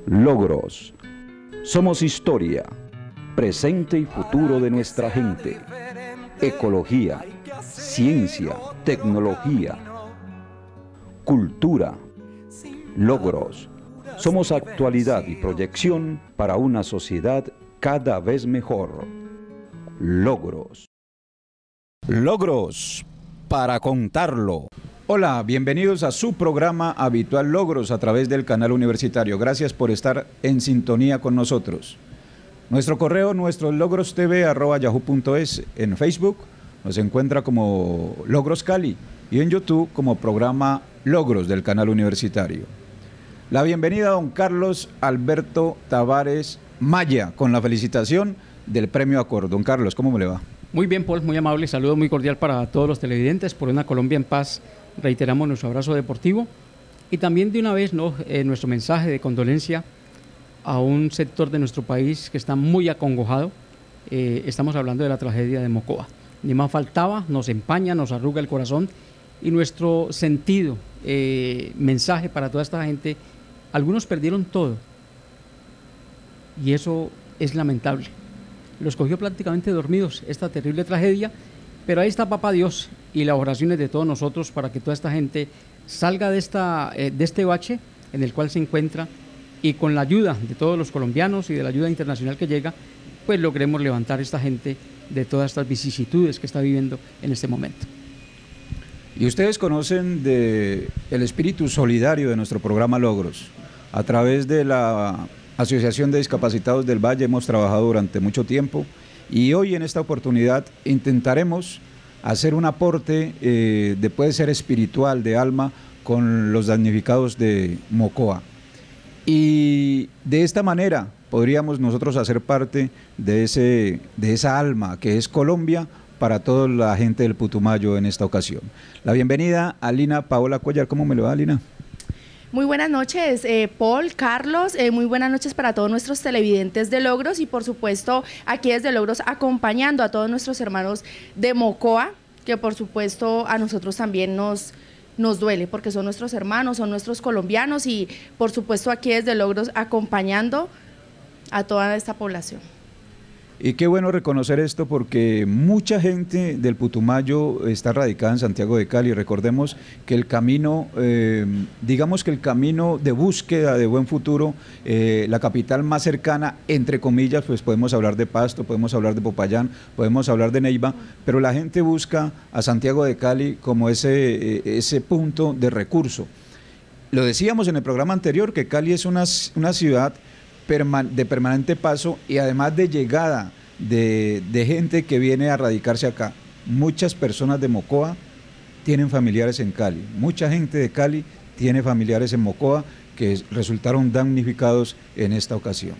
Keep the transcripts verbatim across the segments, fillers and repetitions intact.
Logros. Somos historia, presente y futuro de nuestra gente. Ecología, ciencia, tecnología, cultura. Logros. Somos actualidad y proyección para una sociedad cada vez mejor. Logros. Logros, para contarlo. Hola, bienvenidos a su programa habitual Logros a través del canal universitario. Gracias por estar en sintonía con nosotros. Nuestro correo, nuestro logrostv arroba yahoo punto es. En Facebook nos encuentra como Logros Cali y en YouTube como programa Logros del canal universitario. La bienvenida a don Carlos Alberto Tavares Maya con la felicitación del premio Acor. Don Carlos, ¿cómo me le va? Muy bien, Paul, muy amable. Saludo muy cordial para todos los televidentes. Por una Colombia en paz, reiteramos nuestro abrazo deportivo y también de una vez ¿no? eh, nuestro mensaje de condolencia a un sector de nuestro país que está muy acongojado. Eh, estamos hablando de la tragedia de Mocoa. Ni más faltaba, nos empaña, nos arruga el corazón y nuestro sentido, eh, mensaje para toda esta gente. Algunos perdieron todo y eso es lamentable. Los cogió prácticamente dormidos esta terrible tragedia, pero ahí está Papá Dios y las oraciones de todos nosotros para que toda esta gente salga de, esta, eh, de este bache en el cual se encuentra y con la ayuda de todos los colombianos y de la ayuda internacional que llega, pues logremos levantar a esta gente de todas estas vicisitudes que está viviendo en este momento. Y ustedes conocen de el espíritu solidario de nuestro programa Logros. A través de la Asociación de Discapacitados del Valle hemos trabajado durante mucho tiempo y hoy en esta oportunidad intentaremos hacer un aporte eh, de puede ser espiritual, de alma, con los damnificados de Mocoa. Y de esta manera podríamos nosotros hacer parte de, ese, de esa alma que es Colombia para toda la gente del Putumayo en esta ocasión. La bienvenida a Lina Paola Cuellar. ¿Cómo me lo va, Lina? Muy buenas noches, eh, Paul, Carlos, eh, muy buenas noches para todos nuestros televidentes de Logros y por supuesto aquí desde Logros acompañando a todos nuestros hermanos de Mocoa, que por supuesto a nosotros también nos, nos duele porque son nuestros hermanos, son nuestros colombianos y por supuesto aquí desde Logros acompañando a toda esta población. Y qué bueno reconocer esto porque mucha gente del Putumayo está radicada en Santiago de Cali. Recordemos que el camino, eh, digamos que el camino de búsqueda de buen futuro, eh, la capital más cercana, entre comillas, pues podemos hablar de Pasto, podemos hablar de Popayán, podemos hablar de Neiva, pero la gente busca a Santiago de Cali como ese, eh, ese punto de recurso. Lo decíamos en el programa anterior que Cali es una, una ciudad de permanente paso y además de llegada de, de gente que viene a radicarse acá. Muchas personas de Mocoa tienen familiares en Cali, mucha gente de Cali tiene familiares en Mocoa que resultaron damnificados en esta ocasión.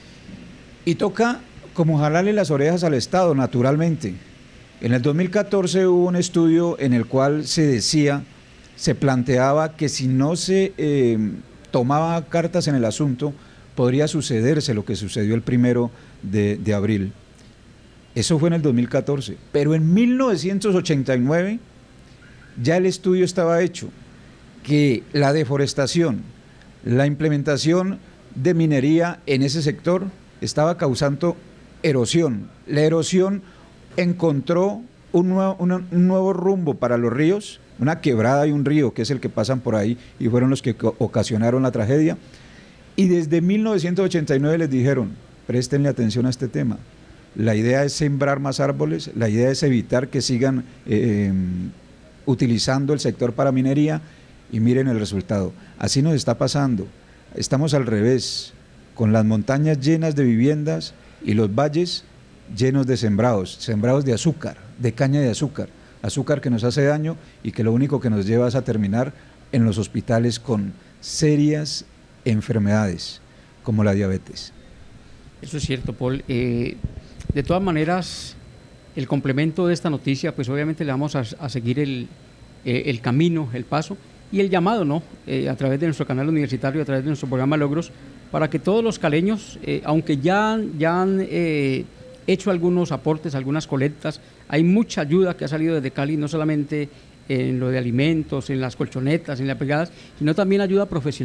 Y toca como jalarle las orejas al Estado, naturalmente. En el dos mil catorce hubo un estudio en el cual se decía, se planteaba que si no se eh, tomaba cartas en el asunto, podría sucederse lo que sucedió el primero de, de abril. Eso fue en el dos mil catorce, pero en mil novecientos ochenta y nueve ya el estudio estaba hecho, que la deforestación, la implementación de minería en ese sector estaba causando erosión. La erosión encontró un nuevo, un nuevo rumbo para los ríos, una quebrada y un río que es el que pasan por ahí y fueron los que ocasionaron la tragedia. Y desde mil novecientos ochenta y nueve les dijeron, préstenle atención a este tema. La idea es sembrar más árboles, la idea es evitar que sigan eh, utilizando el sector para minería y miren el resultado. Así nos está pasando. Estamos al revés, con las montañas llenas de viviendas y los valles llenos de sembrados, sembrados de azúcar, de caña de azúcar, azúcar que nos hace daño y que lo único que nos lleva es a terminar en los hospitales con serias enfermedades como la diabetes. Eso es cierto, Paul. Eh, de todas maneras, el complemento de esta noticia, pues obviamente le vamos a, a seguir el, eh, el camino, el paso y el llamado, ¿no? Eh, a través de nuestro canal universitario, a través de nuestro programa Logros, para que todos los caleños, eh, aunque ya, ya han eh, hecho algunos aportes, algunas colectas, hay mucha ayuda que ha salido desde Cali, no solamente en lo de alimentos, en las colchonetas, en las pegadas, sino también ayuda profesional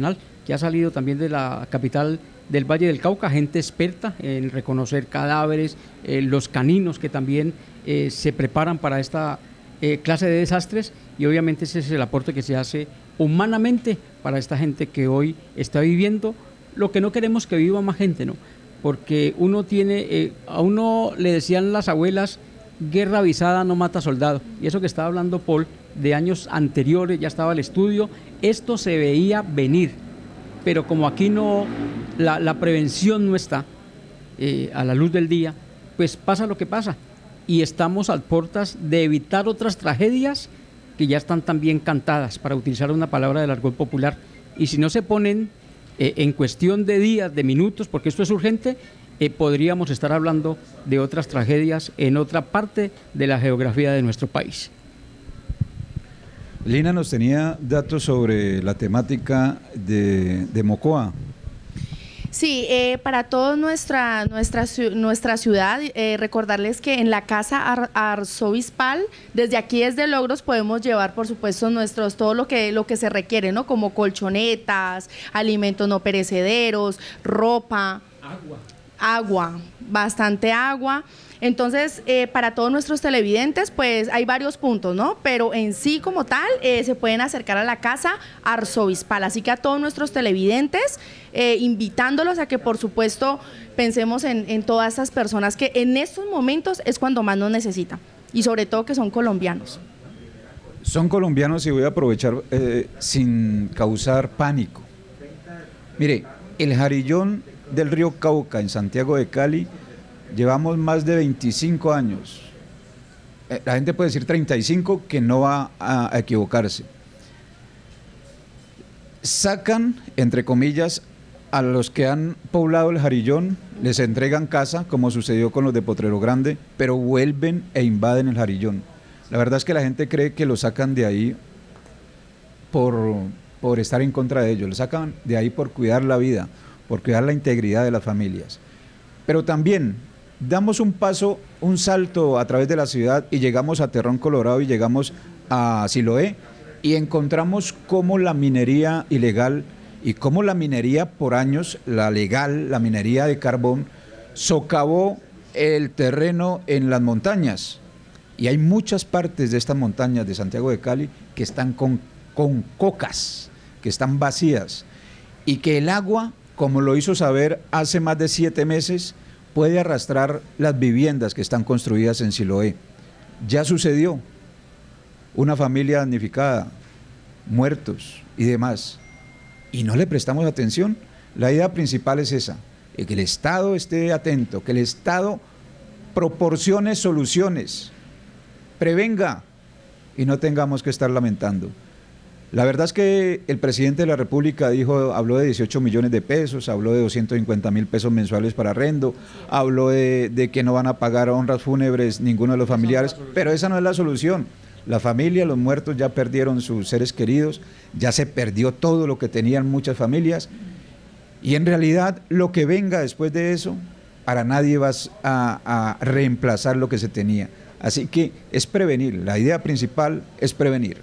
que ha salido también de la capital del Valle del Cauca, gente experta en reconocer cadáveres, eh, los caninos que también eh, se preparan para esta eh, clase de desastres, y obviamente ese es el aporte que se hace humanamente para esta gente que hoy está viviendo lo que no queremos que viva más gente, ¿no? Porque uno tiene, eh, a uno le decían las abuelas, guerra avisada no mata soldado, y eso que estaba hablando Paul, de años anteriores, ya estaba el estudio, esto se veía venir, pero como aquí no, la, la prevención no está eh, a la luz del día, pues pasa lo que pasa, y estamos a puertas de evitar otras tragedias que ya están también cantadas, para utilizar una palabra del argot popular, y si no se ponen eh, en cuestión de días, de minutos, porque esto es urgente, eh, podríamos estar hablando de otras tragedias en otra parte de la geografía de nuestro país. Lina nos tenía datos sobre la temática de, de Mocoa. Sí, eh, para toda nuestra, nuestra, nuestra ciudad, eh, recordarles que en la Casa Ar Arzobispal, desde aquí desde Logros, podemos llevar, por supuesto, nuestros todo lo que, lo que se requiere, ¿no? Como colchonetas, alimentos no perecederos, ropa, agua, agua bastante agua. Entonces, eh, para todos nuestros televidentes, pues hay varios puntos, ¿no? Pero en sí, como tal, eh, se pueden acercar a la Casa Arzobispal. Así que a todos nuestros televidentes, eh, invitándolos a que, por supuesto, pensemos en, en todas estas personas que en estos momentos es cuando más nos necesitan. Y sobre todo que son colombianos. Son colombianos, y voy a aprovechar eh, sin causar pánico. Mire, el Jarillón del río Cauca en Santiago de Cali, llevamos más de veinticinco años, la gente puede decir treinta y cinco, que no va a equivocarse. Sacan, entre comillas, a los que han poblado el Jarillón, les entregan casa, como sucedió con los de Potrero Grande, pero vuelven e invaden el Jarillón. La verdad es que la gente cree que lo sacan de ahí por, por estar en contra de ellos, lo sacan de ahí por cuidar la vida, por cuidar la integridad de las familias. Pero también damos un paso, un salto a través de la ciudad y llegamos a Terrón Colorado y llegamos a Siloé y encontramos cómo la minería ilegal y cómo la minería por años, la legal, la minería de carbón, socavó el terreno en las montañas. Y hay muchas partes de estas montañas de Santiago de Cali que están con, con cocas, que están vacías, y que el agua, como lo hizo saber hace más de siete meses, puede arrastrar las viviendas que están construidas en Siloé. Ya sucedió, una familia damnificada, muertos y demás, y no le prestamos atención. La idea principal es esa, que el Estado esté atento, que el Estado proporcione soluciones, prevenga y no tengamos que estar lamentando. La verdad es que el presidente de la República dijo, habló de dieciocho millones de pesos, habló de doscientos cincuenta mil pesos mensuales para arrendo, habló de, de que no van a pagar honras fúnebres ninguno de los familiares, pero esa no es la solución. La familia, los muertos ya perdieron sus seres queridos, ya se perdió todo lo que tenían muchas familias, y en realidad lo que venga después de eso, para nadie va a, a reemplazar lo que se tenía. Así que es prevenir, la idea principal es prevenir.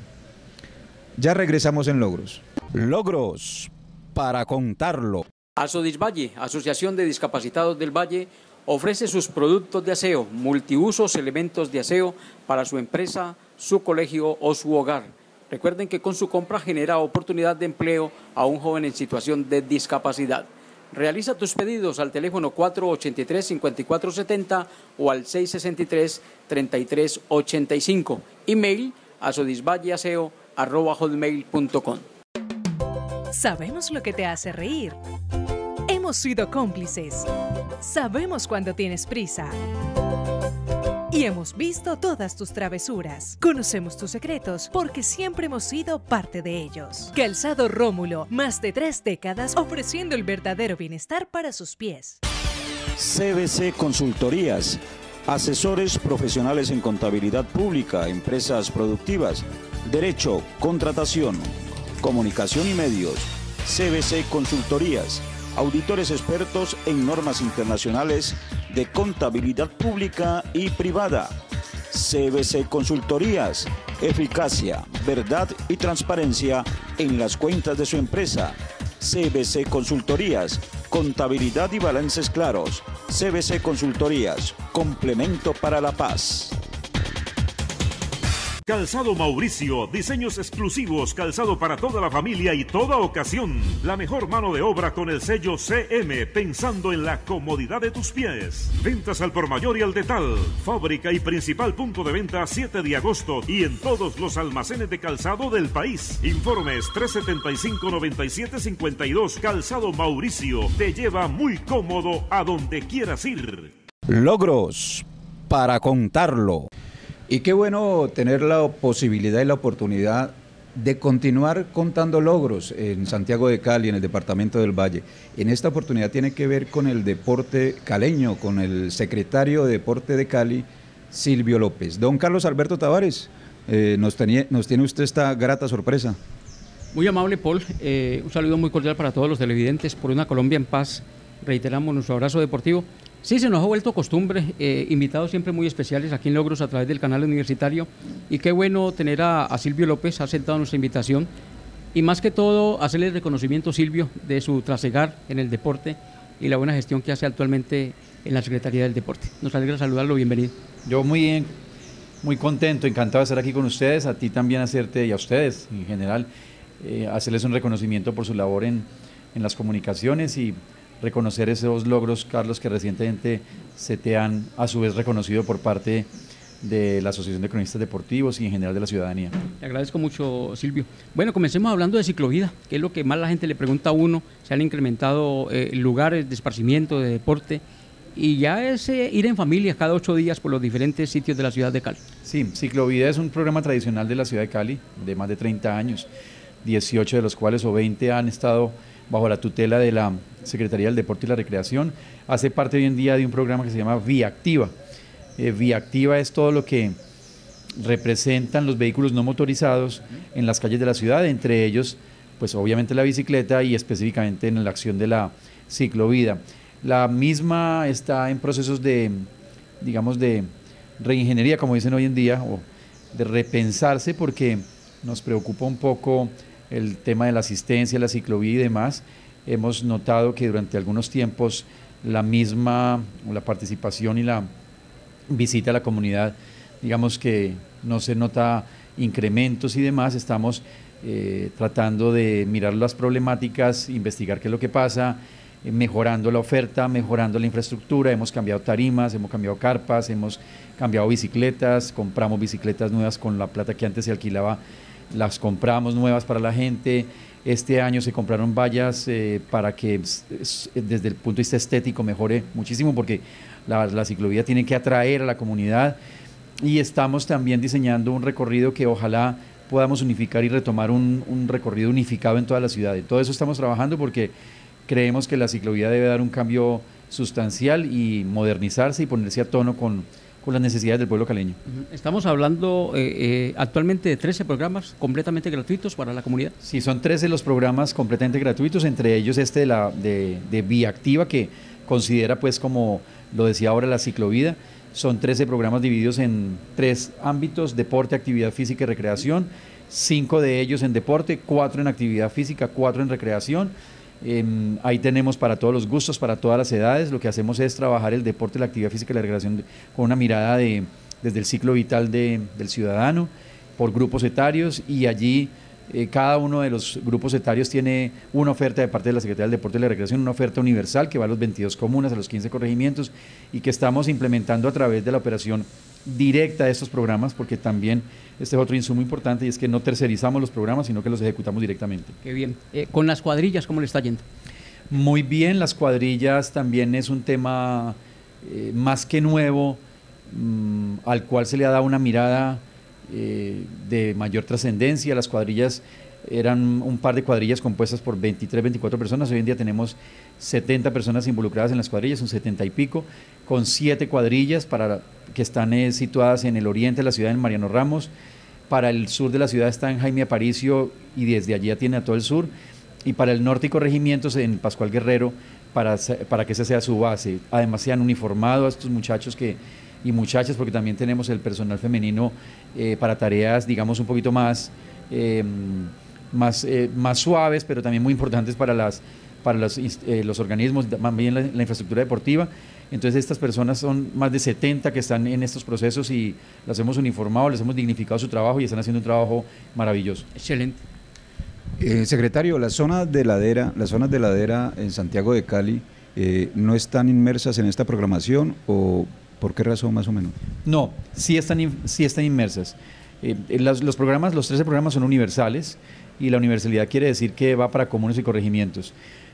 Ya regresamos en Logros. Logros, para contarlo. Asodisvalle, Asociación de Discapacitados del Valle, ofrece sus productos de aseo, multiusos, elementos de aseo para su empresa, su colegio o su hogar. Recuerden que con su compra genera oportunidad de empleo a un joven en situación de discapacidad. Realiza tus pedidos al teléfono cuatro ochenta y tres, cincuenta y cuatro setenta o al seis sesenta y tres, treinta y tres ochenta y cinco. Email asodisvalleaseo arroba hotmail punto com. Sabemos lo que te hace reír. Hemos sido cómplices. Sabemos cuando tienes prisa. Y hemos visto todas tus travesuras. Conocemos tus secretos porque siempre hemos sido parte de ellos. Calzado Rómulo, más de tres décadas ofreciendo el verdadero bienestar para sus pies. C B C Consultorías, asesores profesionales en contabilidad pública, empresas productivas, derecho, contratación, comunicación y medios. C B C Consultorías, auditores expertos en normas internacionales de contabilidad pública y privada. C B C Consultorías, eficacia, verdad y transparencia en las cuentas de su empresa. C B C Consultorías, contabilidad y balances claros. C B C Consultorías, complemento para la paz. Calzado Mauricio, diseños exclusivos, calzado para toda la familia y toda ocasión. La mejor mano de obra con el sello C M, pensando en la comodidad de tus pies. Ventas al por mayor y al detal. Fábrica y principal punto de venta siete de agosto y en todos los almacenes de calzado del país. Informes tres setenta y cinco, noventa y siete, cincuenta y dos. Calzado Mauricio te lleva muy cómodo a donde quieras ir. Logros para contarlo. Y qué bueno tener la posibilidad y la oportunidad de continuar contando logros en Santiago de Cali, en el departamento del Valle. En esta oportunidad tiene que ver con el deporte caleño, con el secretario de Deporte de Cali, Silvio López. Don Carlos Alberto Tavares, eh, nos, tenía, nos tiene usted esta grata sorpresa. Muy amable, Paul. Eh, un saludo muy cordial para todos los televidentes. Por una Colombia en paz, reiteramos nuestro abrazo deportivo. Sí, se nos ha vuelto costumbre, eh, invitados siempre muy especiales aquí en Logros a través del canal universitario, y qué bueno tener a, a Silvio López, ha aceptado nuestra invitación, y más que todo hacerle el reconocimiento, Silvio, de su trasegar en el deporte y la buena gestión que hace actualmente en la Secretaría del Deporte. Nos alegra saludarlo, bienvenido. Yo muy bien, muy contento, encantado de estar aquí con ustedes, a ti también hacerte, y a ustedes en general, eh, hacerles un reconocimiento por su labor en, en las comunicaciones y reconocer esos logros, Carlos, que recientemente se te han a su vez reconocido por parte de la Asociación de Cronistas Deportivos y en general de la ciudadanía. Le agradezco mucho, Silvio. Bueno, comencemos hablando de ciclovida, que es lo que más la gente le pregunta a uno. Se han incrementado eh, lugares de esparcimiento, de deporte, y ya es eh, ir en familia cada ocho días por los diferentes sitios de la ciudad de Cali. Sí, Ciclovida es un programa tradicional de la ciudad de Cali, de más de treinta años, dieciocho de los cuales o veinte han estado bajo la tutela de la Secretaría del Deporte y la Recreación. Hace parte hoy en día de un programa que se llama Vía Activa. Eh, Vía Activa es todo lo que representan los vehículos no motorizados en las calles de la ciudad, entre ellos, pues obviamente la bicicleta y específicamente en la acción de la ciclovida. La misma está en procesos de, digamos, de reingeniería, como dicen hoy en día, o de repensarse, porque nos preocupa un poco el tema de la asistencia, la ciclovía y demás. Hemos notado que durante algunos tiempos la misma, o la participación y la visita a la comunidad, digamos que no se nota incrementos y demás. Estamos eh, tratando de mirar las problemáticas, investigar qué es lo que pasa, eh, mejorando la oferta, mejorando la infraestructura. Hemos cambiado tarimas, hemos cambiado carpas, hemos cambiado bicicletas, compramos bicicletas nuevas con la plata que antes se alquilaba, las compramos nuevas para la gente. Este año se compraron vallas eh, para que desde el punto de vista estético mejore muchísimo, porque la, la ciclovía tiene que atraer a la comunidad, y estamos también diseñando un recorrido que ojalá podamos unificar y retomar un, un recorrido unificado en toda la ciudad. Y todo eso estamos trabajando porque creemos que la ciclovía debe dar un cambio sustancial y modernizarse y ponerse a tono con con las necesidades del pueblo caleño. Estamos hablando eh, eh, actualmente de trece programas completamente gratuitos para la comunidad. Sí, son trece los programas completamente gratuitos, entre ellos este de, la, de, de Vía Activa, que considera, pues, como lo decía ahora, la ciclovida. Son trece programas divididos en tres ámbitos: deporte, actividad física y recreación, cinco de ellos en deporte, cuatro en actividad física, cuatro en recreación. Eh, ahí tenemos para todos los gustos, para todas las edades. Lo que hacemos es trabajar el deporte, la actividad física y la recreación con una mirada de, desde el ciclo vital de, del ciudadano, por grupos etarios, y allí eh, cada uno de los grupos etarios tiene una oferta de parte de la Secretaría del Deporte y la Recreación, una oferta universal que va a los veintidós comunas, a los quince corregimientos, y que estamos implementando a través de la operación directa de estos programas, porque también este es otro insumo importante, y es que no tercerizamos los programas, sino que los ejecutamos directamente. Qué bien. Eh, con las cuadrillas, ¿cómo le está yendo? Muy bien, las cuadrillas también es un tema eh, más que nuevo, mmm, al cual se le ha dado una mirada eh, de mayor trascendencia. Las cuadrillas eran un par de cuadrillas compuestas por veintitrés, veinticuatro personas. Hoy en día tenemos setenta personas involucradas en las cuadrillas, un setenta y pico, con siete cuadrillas para, que están eh, situadas en el oriente de la ciudad, en Mariano Ramos. Para el sur de la ciudad está en Jaime Aparicio, y desde allí atiende a todo el sur. Y para el norte y corregimientos en Pascual Guerrero, para, para que esa sea su base. Además se han uniformado a estos muchachos que, y muchachas, porque también tenemos el personal femenino eh, para tareas, digamos, un poquito más... Eh, más, eh, más suaves, pero también muy importantes para, las, para los, eh, los organismos, también la, la infraestructura deportiva. Entonces estas personas son más de setenta que están en estos procesos y las hemos uniformado, les hemos dignificado su trabajo y están haciendo un trabajo maravilloso. Excelente. Eh, secretario, las zonas de ladera, las zonas de ladera en Santiago de Cali eh, ¿no están inmersas en esta programación o por qué razón más o menos? No, sí están, sí están inmersas. Eh, los, los programas, los trece programas son universales y la universalidad quiere decir que va para comunes y corregimientos.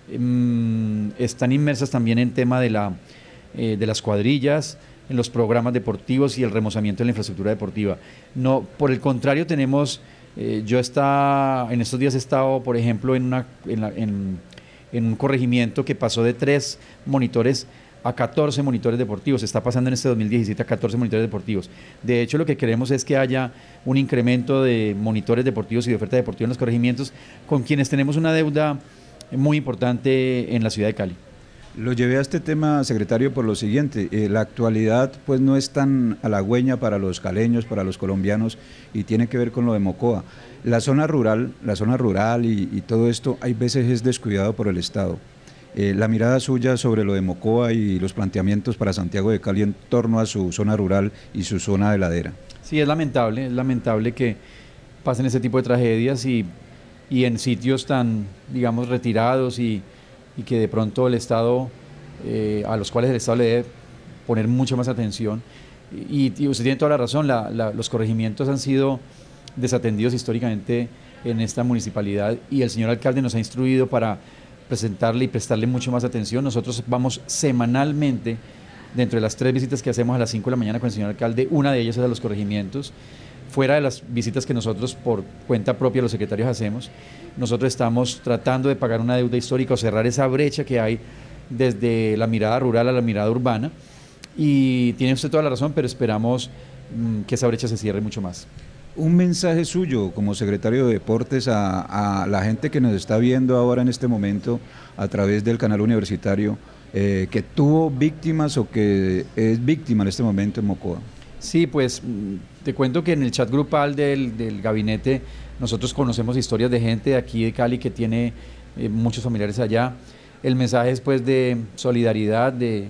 Eh, están inmersas también en tema de, la, eh, de las cuadrillas, en los programas deportivos y el remozamiento de la infraestructura deportiva. No, por el contrario, tenemos, eh, yo está, en estos días he estado, por ejemplo, en, una, en, la, en, en un corregimiento que pasó de tres monitores a catorce monitores deportivos, está pasando en este dos mil diecisiete a catorce monitores deportivos. De hecho, lo que queremos es que haya un incremento de monitores deportivos y de oferta deportiva en los corregimientos, con quienes tenemos una deuda muy importante en la ciudad de Cali. Lo llevé a este tema, secretario, por lo siguiente, eh, la actualidad pues no es tan halagüeña para los caleños, para los colombianos, y tiene que ver con lo de Mocoa. La zona rural, la zona rural y, y todo esto, hay veces es descuidado por el Estado. Eh, la mirada suya sobre lo de Mocoa y los planteamientos para Santiago de Cali en torno a su zona rural y su zona de ladera. Sí, es lamentable, es lamentable que pasen ese tipo de tragedias y, y en sitios tan, digamos, retirados y, y que de pronto el Estado, eh, a los cuales el Estado le debe poner mucha más atención. Y, y usted tiene toda la razón, la, la, los corregimientos han sido desatendidos históricamente en esta municipalidad y el señor alcalde nos ha instruido para presentarle y prestarle mucho más atención. Nosotros vamos semanalmente, dentro de las tres visitas que hacemos a las cinco de la mañana con el señor alcalde, una de ellas es a los corregimientos, fuera de las visitas que nosotros por cuenta propia los secretarios hacemos. Nosotros estamos tratando de pagar una deuda histórica o cerrar esa brecha que hay desde la mirada rural a la mirada urbana, y tiene usted toda la razón, pero esperamos mmm, que esa brecha se cierre mucho más. Un mensaje suyo como secretario de Deportes a, a la gente que nos está viendo ahora en este momento a través del canal universitario, eh, que tuvo víctimas o que es víctima en este momento en Mocoa. Sí, pues te cuento que en el chat grupal del, del gabinete nosotros conocemos historias de gente de aquí de Cali que tiene eh, muchos familiares allá. El mensaje es pues de solidaridad, de,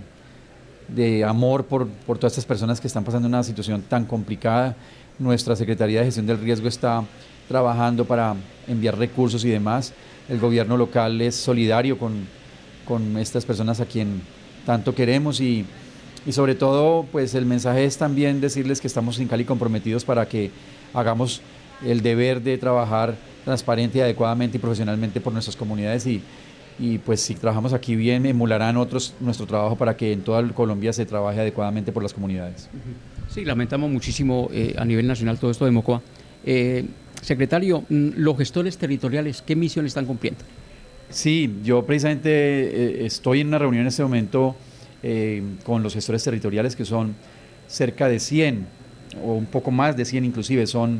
de amor por, por todas estas personas que están pasando una situación tan complicada. Nuestra Secretaría de Gestión del Riesgo está trabajando para enviar recursos y demás. El gobierno local es solidario con, con estas personas a quien tanto queremos y, y sobre todo pues el mensaje es también decirles que estamos en Cali comprometidos para que hagamos el deber de trabajar transparente y adecuadamente y profesionalmente por nuestras comunidades y, y pues si trabajamos aquí bien emularán otros nuestro trabajo para que en toda Colombia se trabaje adecuadamente por las comunidades. Sí, lamentamos muchísimo eh, a nivel nacional todo esto de Mocoa. Eh, secretario, los gestores territoriales, ¿qué misión están cumpliendo? Sí, yo precisamente eh, estoy en una reunión en este momento eh, con los gestores territoriales que son cerca de cien o un poco más de cien inclusive, son,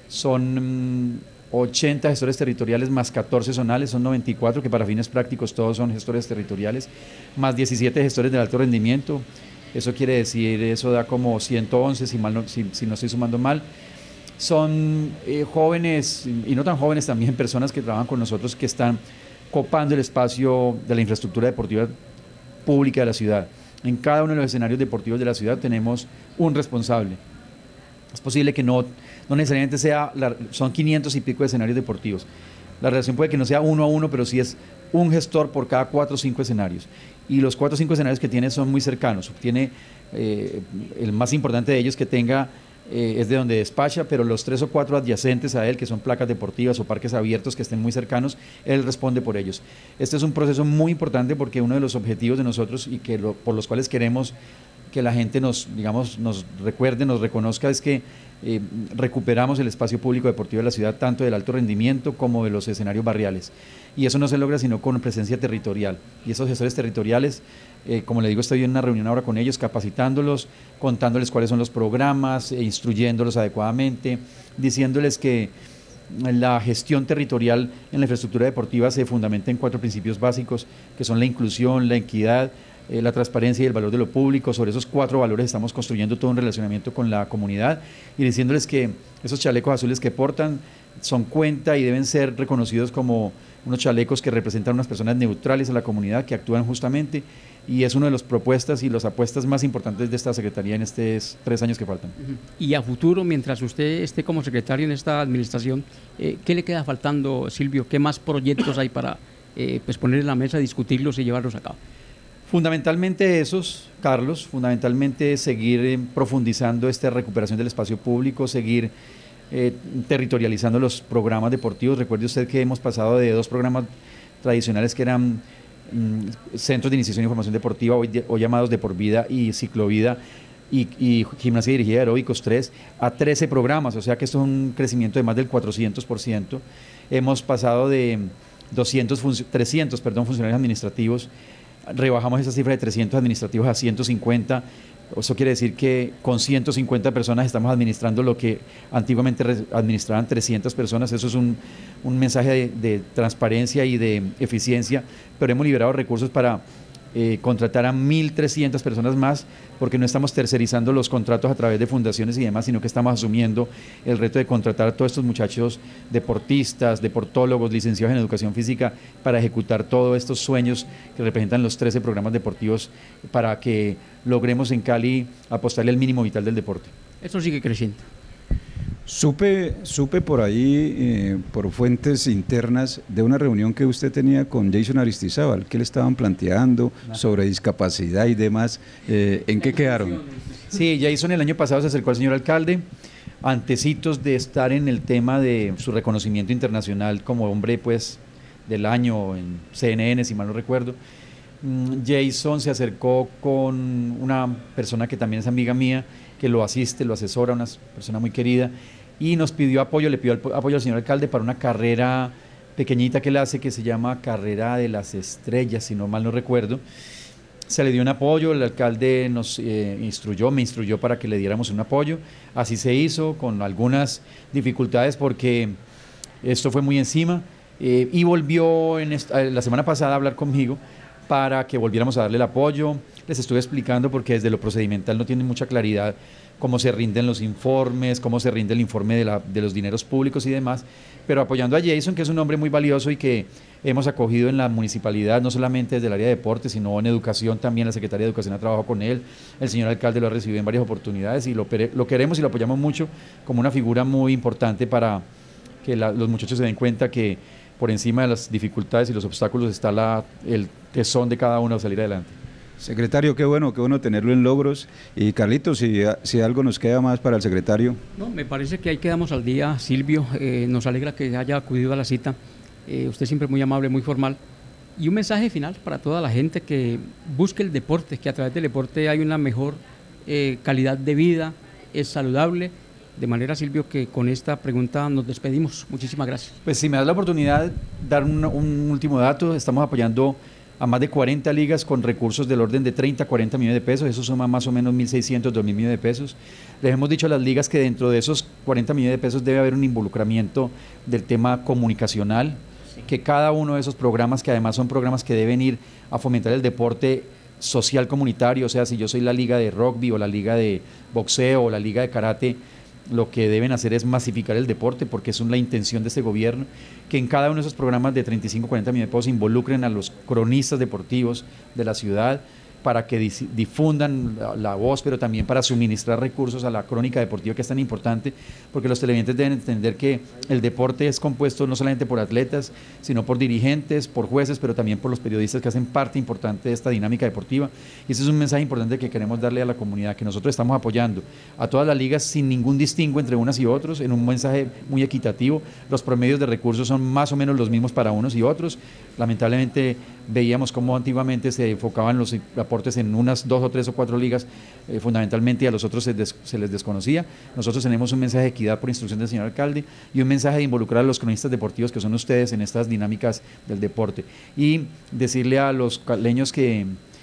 son um, ochenta gestores territoriales más catorce zonales, son noventa y cuatro que para fines prácticos todos son gestores territoriales, más diecisiete gestores de alto rendimiento. Eso quiere decir, eso da como ciento once, si, mal no, si, si no estoy sumando mal. Son eh, jóvenes, y no tan jóvenes también, personas que trabajan con nosotros que están copando el espacio de la infraestructura deportiva pública de la ciudad. En cada uno de los escenarios deportivos de la ciudad tenemos un responsable. Es posible que no, no necesariamente sea, la, son quinientos y pico de escenarios deportivos. La relación puede que no sea uno a uno, pero sí es un gestor por cada cuatro o cinco escenarios. Y los cuatro o cinco escenarios que tiene son muy cercanos. Tiene eh, el más importante de ellos que tenga eh, es de donde despacha, pero los tres o cuatro adyacentes a él, que son placas deportivas o parques abiertos que estén muy cercanos, él responde por ellos. Este es un proceso muy importante porque uno de los objetivos de nosotros y que lo, por los cuales queremos que la gente nos, digamos, nos recuerde, nos reconozca, es que eh, recuperamos el espacio público deportivo de la ciudad, tanto del alto rendimiento como de los escenarios barriales. Y eso no se logra sino con presencia territorial. Y esos gestores territoriales, eh, como le digo, estoy en una reunión ahora con ellos, capacitándolos, contándoles cuáles son los programas, e instruyéndolos adecuadamente, diciéndoles que la gestión territorial en la infraestructura deportiva se fundamenta en cuatro principios básicos, que son la inclusión, la equidad, eh, la transparencia y el valor de lo público. Sobre esos cuatro valores estamos construyendo todo un relacionamiento con la comunidad y diciéndoles que esos chalecos azules que portan son cuenta y deben ser reconocidos como unos chalecos que representan unas personas neutrales a la comunidad, que actúan justamente, y es una de las propuestas y las apuestas más importantes de esta Secretaría en estos tres años que faltan. Y a futuro, mientras usted esté como secretario en esta administración, eh, ¿qué le queda faltando, Silvio? ¿Qué más proyectos hay para eh, pues poner en la mesa, discutirlos y llevarlos a cabo? Fundamentalmente esos, Carlos, fundamentalmente seguir eh, profundizando esta recuperación del espacio público, seguir eh, territorializando los programas deportivos. Recuerde usted que hemos pasado de dos programas tradicionales que eran mm, centros de iniciación y formación deportiva, hoy, de, hoy llamados De Por Vida y Ciclovida, y, y gimnasia dirigida de aeróbicos tres, a trece programas, o sea que esto es un crecimiento de más del cuatrocientos por ciento. Hemos pasado de doscientos, trescientos perdón, funcionarios administrativos, rebajamos esa cifra de trescientos administrativos a ciento cincuenta. Eso quiere decir que con ciento cincuenta personas estamos administrando lo que antiguamente administraban trescientas personas. Eso es un, un mensaje de, de transparencia y de eficiencia, pero hemos liberado recursos para eh, contratar a mil trescientas personas más, porque no estamos tercerizando los contratos a través de fundaciones y demás, sino que estamos asumiendo el reto de contratar a todos estos muchachos deportistas, deportólogos, licenciados en educación física, para ejecutar todos estos sueños que representan los trece programas deportivos, para que logremos en Cali apostarle al mínimo vital del deporte. Eso sigue creciendo. Supe, supe por ahí, eh, por fuentes internas, de una reunión que usted tenía con Jason Aristizábal, que le estaban planteando sobre discapacidad y demás. Eh, ¿En qué quedaron? Sí, Jason el año pasado se acercó al señor alcalde, antecitos de estar en el tema de su reconocimiento internacional como hombre pues del año en C N N, si mal no recuerdo. Jason se acercó con una persona que también es amiga mía, que lo asiste, lo asesora, una persona muy querida, y nos pidió apoyo, le pidió apoyo al señor alcalde para una carrera pequeñita que él hace, que se llama Carrera de las Estrellas, si no mal no recuerdo. Se le dio un apoyo, el alcalde nos eh, instruyó, me instruyó para que le diéramos un apoyo, así se hizo, con algunas dificultades porque esto fue muy encima, eh, y volvió en esta, la semana pasada a hablar conmigo para que volviéramos a darle el apoyo. Les estuve explicando porque desde lo procedimental no tienen mucha claridad cómo se rinden los informes, cómo se rinde el informe de, la, de los dineros públicos y demás, pero apoyando a Jason, que es un hombre muy valioso y que hemos acogido en la municipalidad, no solamente desde el área de deporte, sino en educación también. La Secretaría de Educación ha trabajado con él, el señor alcalde lo ha recibido en varias oportunidades y lo, lo queremos y lo apoyamos mucho como una figura muy importante para que la, los muchachos se den cuenta que por encima de las dificultades y los obstáculos está la, el tesón de cada uno de salir adelante. Secretario, qué bueno, qué bueno tenerlo en Logros. Y Carlitos, si, si algo nos queda más para el secretario. No, me parece que ahí quedamos al día, Silvio. Eh, nos alegra que haya acudido a la cita. Eh, usted siempre muy amable, muy formal. Y un mensaje final para toda la gente que busque el deporte, que a través del deporte hay una mejor eh, calidad de vida, es saludable. De manera, Silvio, que con esta pregunta nos despedimos. Muchísimas gracias. Pues si me das la oportunidad, dar un, un último dato. Estamos apoyando a más de cuarenta ligas con recursos del orden de treinta, cuarenta millones de pesos. Eso suma más o menos mil seiscientos, dos mil millones de pesos. Les hemos dicho a las ligas que dentro de esos cuarenta millones de pesos debe haber un involucramiento del tema comunicacional, sí. Que cada uno de esos programas, que además son programas que deben ir a fomentar el deporte social comunitario, o sea, si yo soy la liga de rugby o la liga de boxeo o la liga de karate, lo que deben hacer es masificar el deporte, porque es la intención de este gobierno, que en cada uno de esos programas de treinta y cinco, cuarenta millones de pesos involucren a los cronistas deportivos de la ciudad, para que difundan la, la voz, pero también para suministrar recursos a la crónica deportiva, que es tan importante, porque los televidentes deben entender que el deporte es compuesto no solamente por atletas, sino por dirigentes, por jueces, pero también por los periodistas que hacen parte importante de esta dinámica deportiva. Y ese es un mensaje importante que queremos darle a la comunidad, que nosotros estamos apoyando a todas las ligas sin ningún distingo entre unas y otros, en un mensaje muy equitativo. Los promedios de recursos son más o menos los mismos para unos y otros. Lamentablemente veíamos cómo antiguamente se enfocaban los aportes en unas dos o tres o cuatro ligas eh, fundamentalmente, y a los otros se, des, se les desconocía. Nosotros tenemos un mensaje de equidad por instrucción del señor alcalde y un mensaje de involucrar a los cronistas deportivos, que son ustedes, en estas dinámicas del deporte, y decirle a los caleños que,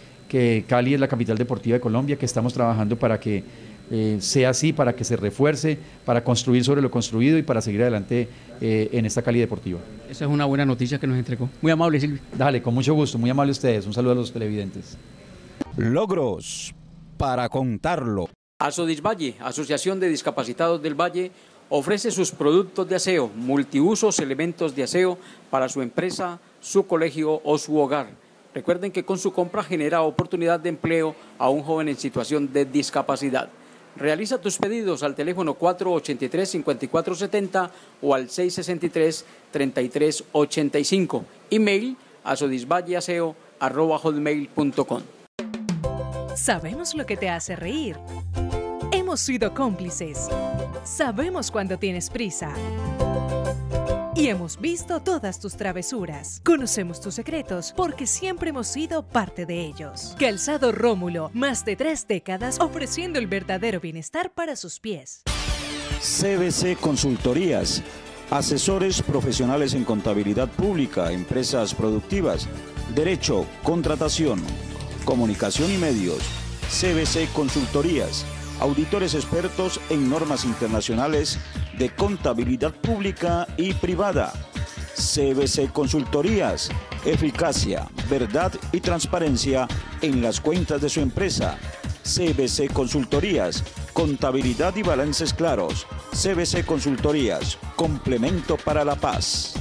que Cali es la capital deportiva de Colombia, que estamos trabajando para que Eh, sea así, para que se refuerce, para construir sobre lo construido y para seguir adelante eh, en esta Cali deportiva. Esa es una buena noticia que nos entregó. Muy amable, Silvio. Dale, con mucho gusto, muy amable a ustedes. Un saludo a los televidentes. Logros para contarlo. Asodisvalle, Asociación de Discapacitados del Valle, ofrece sus productos de aseo, multiusos, elementos de aseo para su empresa, su colegio o su hogar. Recuerden que con su compra genera oportunidad de empleo a un joven en situación de discapacidad. Realiza tus pedidos al teléfono cuatro ochenta y tres, cincuenta y cuatro setenta o al seis sesenta y tres, treinta y tres ochenta y cinco. Email asodisvalleaseo arroba hotmail punto com. Sabemos lo que te hace reír. Hemos sido cómplices. Sabemos cuando tienes prisa. Y hemos visto todas tus travesuras. Conocemos tus secretos porque siempre hemos sido parte de ellos. Calzado Rómulo, más de tres décadas ofreciendo el verdadero bienestar para sus pies. C B C Consultorías, asesores profesionales en contabilidad pública, empresas productivas, derecho, contratación, comunicación y medios. C B C Consultorías, auditores expertos en normas internacionales de contabilidad pública y privada. C B C Consultorías, eficacia, verdad y transparencia en las cuentas de su empresa. C B C Consultorías, contabilidad y balances claros. C B C Consultorías, complemento para la paz.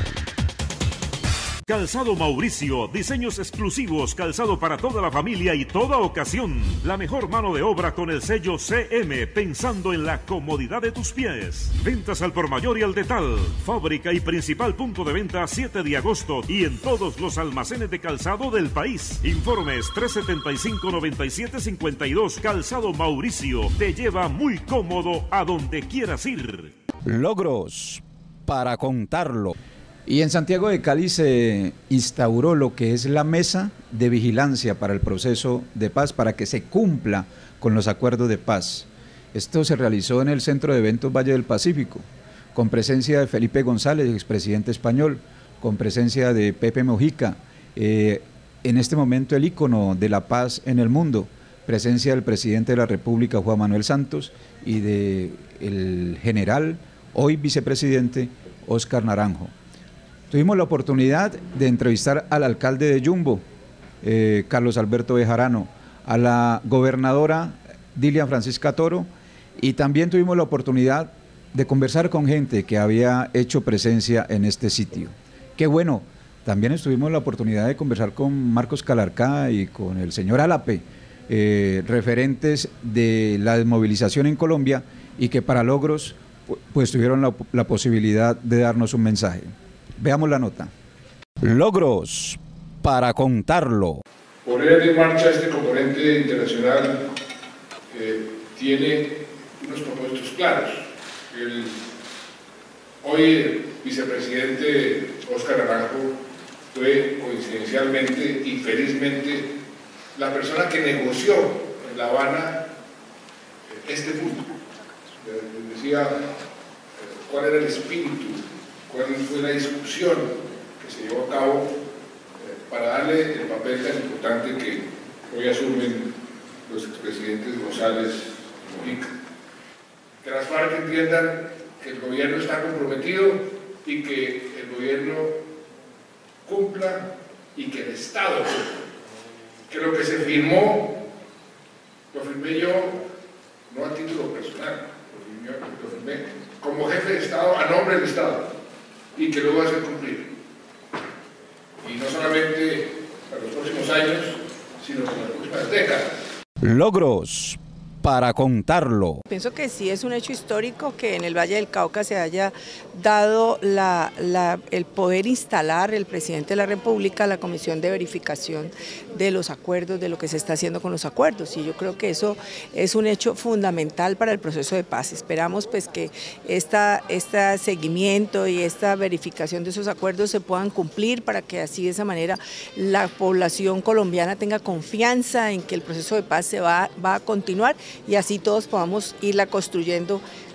Calzado Mauricio, diseños exclusivos, calzado para toda la familia y toda ocasión. La mejor mano de obra con el sello C M, pensando en la comodidad de tus pies. Ventas al por mayor y al detal. Fábrica y principal punto de venta siete de agosto y en todos los almacenes de calzado del país. Informes tres setenta y cinco, noventa y siete cincuenta y dos. Calzado Mauricio te lleva muy cómodo a donde quieras ir. Logros para contarlo. Y en Santiago de Cali se instauró lo que es la mesa de vigilancia para el proceso de paz, para que se cumpla con los acuerdos de paz. Esto se realizó en el Centro de Eventos Valle del Pacífico, con presencia de Felipe González, expresidente español, con presencia de Pepe Mojica, eh, en este momento el ícono de la paz en el mundo, presencia del presidente de la República, Juan Manuel Santos, y del general, hoy vicepresidente, Óscar Naranjo. Tuvimos la oportunidad de entrevistar al alcalde de Yumbo, eh, Carlos Alberto Bejarano, a la gobernadora Dilian Francisca Toro, y también tuvimos la oportunidad de conversar con gente que había hecho presencia en este sitio. Qué bueno, también tuvimos la oportunidad de conversar con Marcos Calarcá y con el señor Álape, eh, referentes de la desmovilización en Colombia, y que para Logros pues tuvieron la, la posibilidad de darnos un mensaje. Veamos la nota. Logros para contarlo. Poner en marcha este componente internacional eh, tiene unos propósitos claros. El, hoy el vicepresidente Óscar Naranjo fue coincidencialmente y felizmente la persona que negoció en La Habana este punto. Les decía cuál era el espíritu, cuál fue la discusión que se llevó a cabo eh, para darle el papel tan importante que hoy asumen los expresidentes González y Mojica. Que las FARC entiendan que el gobierno está comprometido y que el gobierno cumpla y que el Estado cumpla. Que lo que se firmó, lo firmé yo no a título personal, lo firmé, lo firmé como jefe de Estado a nombre del Estado, y que lo va a hacer cumplir. Y no solamente para los próximos años, sino para las próximas décadas. Logros para contarlo. Pienso que sí es un hecho histórico que en el Valle del Cauca se haya dado la, la, el poder instalar el presidente de la República la comisión de verificación de los acuerdos, de lo que se está haciendo con los acuerdos, y yo creo que eso es un hecho fundamental para el proceso de paz. Esperamos pues que esta, este seguimiento y esta verificación de esos acuerdos se puedan cumplir para que así de esa manera la población colombiana tenga confianza en que el proceso de paz se va, va a continuar y así todos podamos irla construyendo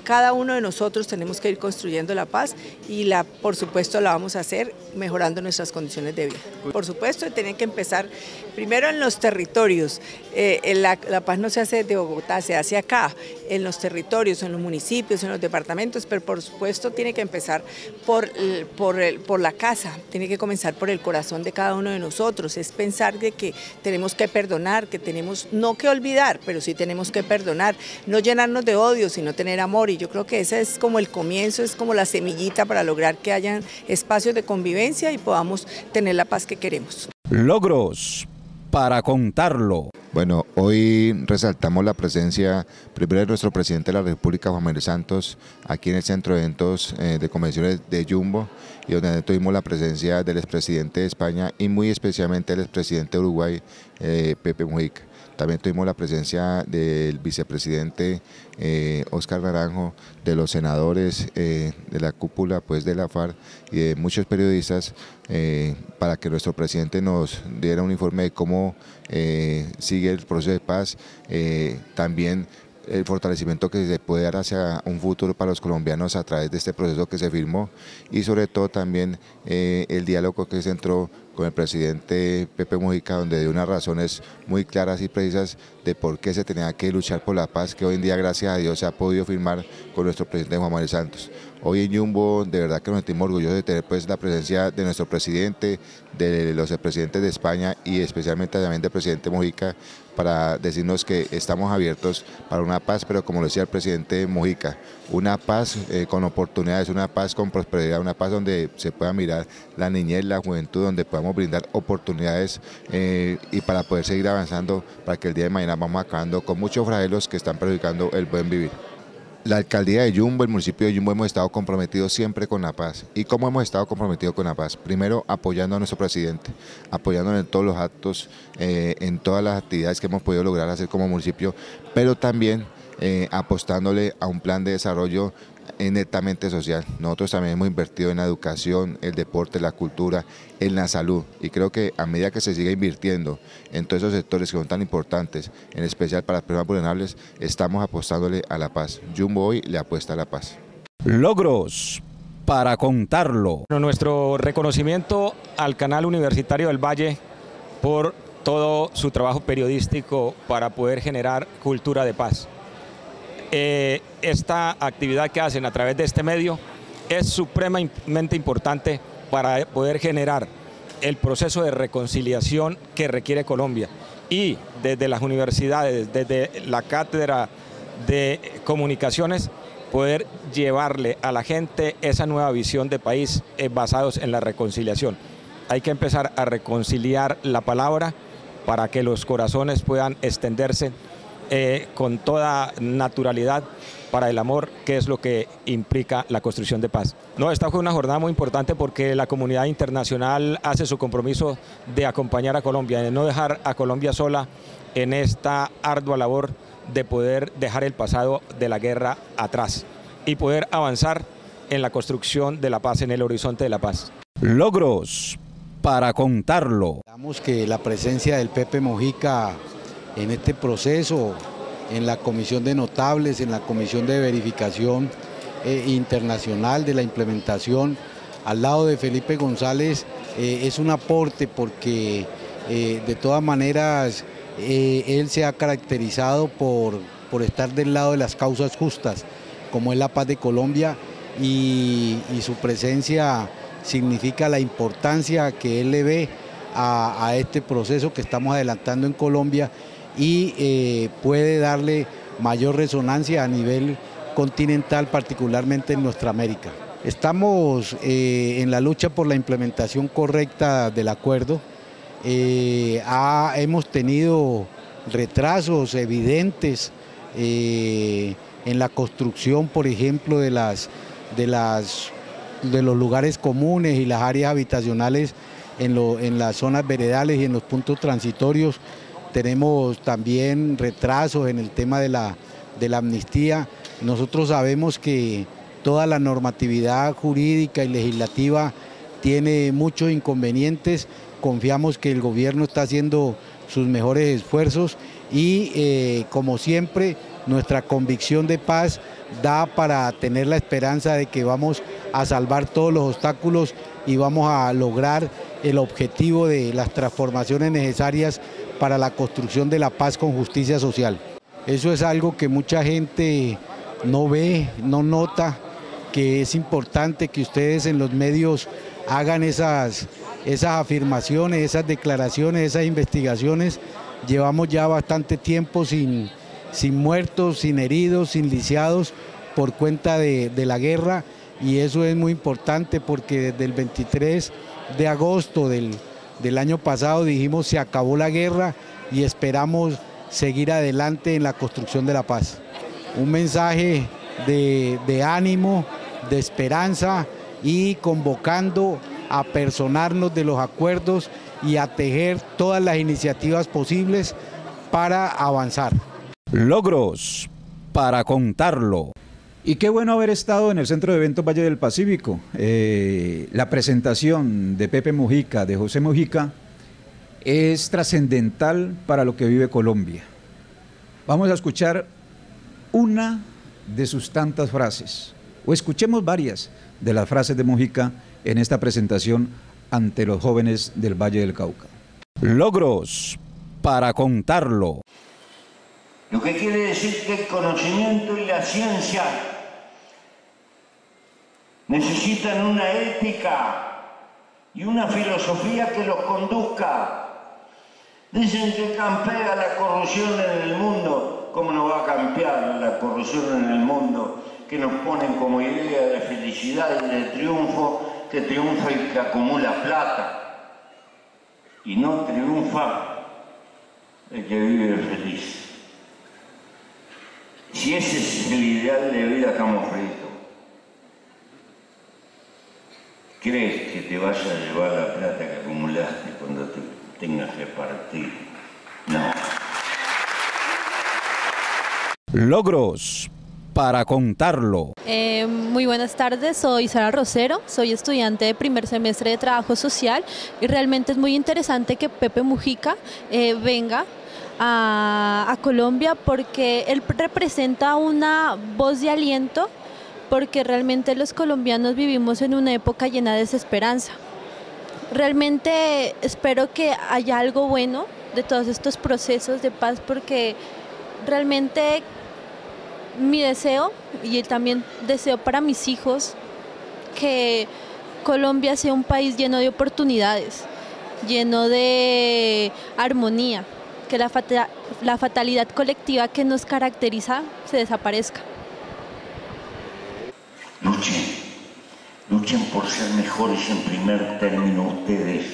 cada uno de nosotros tenemos que ir construyendo la paz y la, por supuesto la vamos a hacer mejorando nuestras condiciones de vida. Por supuesto tienen que empezar primero en los territorios, eh, la, la paz no se hace de Bogotá, se hace acá, en los territorios, en los municipios, en los departamentos, pero por supuesto tiene que empezar por, por, el, por la casa, tiene que comenzar por el corazón de cada uno de nosotros, es pensar de que tenemos que perdonar, que tenemos no que olvidar, pero sí tenemos que perdonar, no llenarnos de odio, sino tener amor, y yo creo que ese es como el comienzo, es como la semillita para lograr que hayan espacios de convivencia y podamos tener la paz que queremos. Logros para contarlo. Bueno, hoy resaltamos la presencia primero de nuestro presidente de la República, Juan Manuel Santos, aquí en el Centro de Eventos eh, de Convenciones de Jumbo, y donde tuvimos la presencia del expresidente de España y muy especialmente del expresidente de Uruguay, eh, Pepe Mujica. También tuvimos la presencia del vicepresidente eh, Óscar Naranjo, de los senadores eh, de la cúpula pues, de la FARC y de muchos periodistas eh, para que nuestro presidente nos diera un informe de cómo eh, sigue el proceso de paz, eh, también el fortalecimiento que se puede dar hacia un futuro para los colombianos a través de este proceso que se firmó y sobre todo también eh, el diálogo que se entró con el presidente Pepe Mujica, donde dio unas razones muy claras y precisas de por qué se tenía que luchar por la paz, que hoy en día, gracias a Dios, se ha podido firmar con nuestro presidente Juan Manuel Santos. Hoy en Jumbo, de verdad que nos sentimos orgullosos de tener pues, la presencia de nuestro presidente, de los presidentes de España y especialmente también del presidente Mujica, para decirnos que estamos abiertos para una paz, pero como lo decía el presidente Mujica, una paz eh, con oportunidades, una paz con prosperidad, una paz donde se pueda mirar la niñez, la juventud, donde podamos brindar oportunidades eh, y para poder seguir avanzando, para que el día de mañana vamos acabando con muchos flagelos que están perjudicando el buen vivir. La alcaldía de Jumbo, el municipio de Jumbo, hemos estado comprometidos siempre con la paz. ¿Y cómo hemos estado comprometidos con la paz? Primero, apoyando a nuestro presidente, apoyándolo en todos los actos, eh, en todas las actividades que hemos podido lograr hacer como municipio, pero también eh, apostándole a un plan de desarrollo netamente social. Nosotros también hemos invertido en la educación, el deporte, la cultura, en la salud, y creo que a medida que se siga invirtiendo en todos esos sectores que son tan importantes, en especial para las personas vulnerables, estamos apostándole a la paz. Jumbo hoy le apuesta a la paz. Logros para contarlo. Nuestro reconocimiento al Canal Universitario del Valle por todo su trabajo periodístico para poder generar cultura de paz. Eh, esta actividad que hacen a través de este medio es supremamente importante para poder generar el proceso de reconciliación que requiere Colombia, y desde las universidades, desde la cátedra de comunicaciones, poder llevarle a la gente esa nueva visión de país eh, basados en la reconciliación. Hay que empezar a reconciliar la palabra para que los corazones puedan extenderse Eh, con toda naturalidad para el amor, que es lo que implica la construcción de paz. No, esta fue una jornada muy importante porque la comunidad internacional hace su compromiso de acompañar a Colombia, de no dejar a Colombia sola en esta ardua labor de poder dejar el pasado de la guerra atrás y poder avanzar en la construcción de la paz, en el horizonte de la paz. Logros para contarlo. Damos que la presencia del Pepe Mujica en este proceso, en la comisión de notables, en la comisión de verificación eh, internacional de la implementación, al lado de Felipe González, eh, es un aporte porque eh, de todas maneras eh, él se ha caracterizado por, por estar del lado de las causas justas, como es la paz de Colombia, y, y su presencia significa la importancia que él le ve a, a este proceso que estamos adelantando en Colombia, y eh, puede darle mayor resonancia a nivel continental, particularmente en nuestra América. Estamos eh, en la lucha por la implementación correcta del acuerdo. Eh, ha, hemos tenido retrasos evidentes eh, en la construcción, por ejemplo, de, las, de, las, de los lugares comunes y las áreas habitacionales en, lo, en las zonas veredales y en los puntos transitorios. Tenemos también retrasos en el tema de la, de la amnistía. Nosotros sabemos que toda la normatividad jurídica y legislativa tiene muchos inconvenientes. Confiamos que el gobierno está haciendo sus mejores esfuerzos y, eh, como siempre, nuestra convicción de paz da para tener la esperanza de que vamos a salvar todos los obstáculos y vamos a lograr el objetivo de las transformaciones necesarias para la construcción de la paz con justicia social. Eso es algo que mucha gente no ve, no nota, que es importante que ustedes en los medios hagan esas, esas afirmaciones, esas declaraciones, esas investigaciones. Llevamos ya bastante tiempo sin, sin muertos, sin heridos, sin lisiados por cuenta de, de la guerra, y eso es muy importante porque desde el veintitrés de agosto del, del año pasado dijimos se acabó la guerra y esperamos seguir adelante en la construcción de la paz. Un mensaje de, de ánimo, de esperanza y convocando a personarnos de los acuerdos y a tejer todas las iniciativas posibles para avanzar. Logros para contarlo. Y qué bueno haber estado en el Centro de Eventos Valle del Pacífico. Eh, la presentación de Pepe Mujica, de José Mujica, es trascendental para lo que vive Colombia. Vamos a escuchar una de sus tantas frases, o escuchemos varias de las frases de Mujica en esta presentación ante los jóvenes del Valle del Cauca. Logros para contarlo. Lo que quiere decir que el conocimiento y la ciencia necesitan una ética y una filosofía que los conduzca. Dicen que campea la corrupción en el mundo. ¿Cómo no va a campear la corrupción en el mundo que nos ponen como idea de felicidad y de triunfo, que triunfa y que acumula plata? Y no triunfa el que vive feliz. Si ese es el ideal de vida, estamos fritos. ¿Crees que te vas a llevar la plata que acumulaste cuando te tengas que partir? No. Logros para contarlo. Eh, muy buenas tardes, soy Sara Rosero, soy estudiante de primer semestre de Trabajo Social y realmente es muy interesante que Pepe Mujica eh, venga a, a Colombia porque él representa una voz de aliento, porque realmente los colombianos vivimos en una época llena de desesperanza. Realmente espero que haya algo bueno de todos estos procesos de paz, porque realmente mi deseo, y también deseo para mis hijos, que Colombia sea un país lleno de oportunidades, lleno de armonía, que la, fata- la fatalidad colectiva que nos caracteriza se desaparezca. Luchen, luchen por ser mejores en primer término ustedes.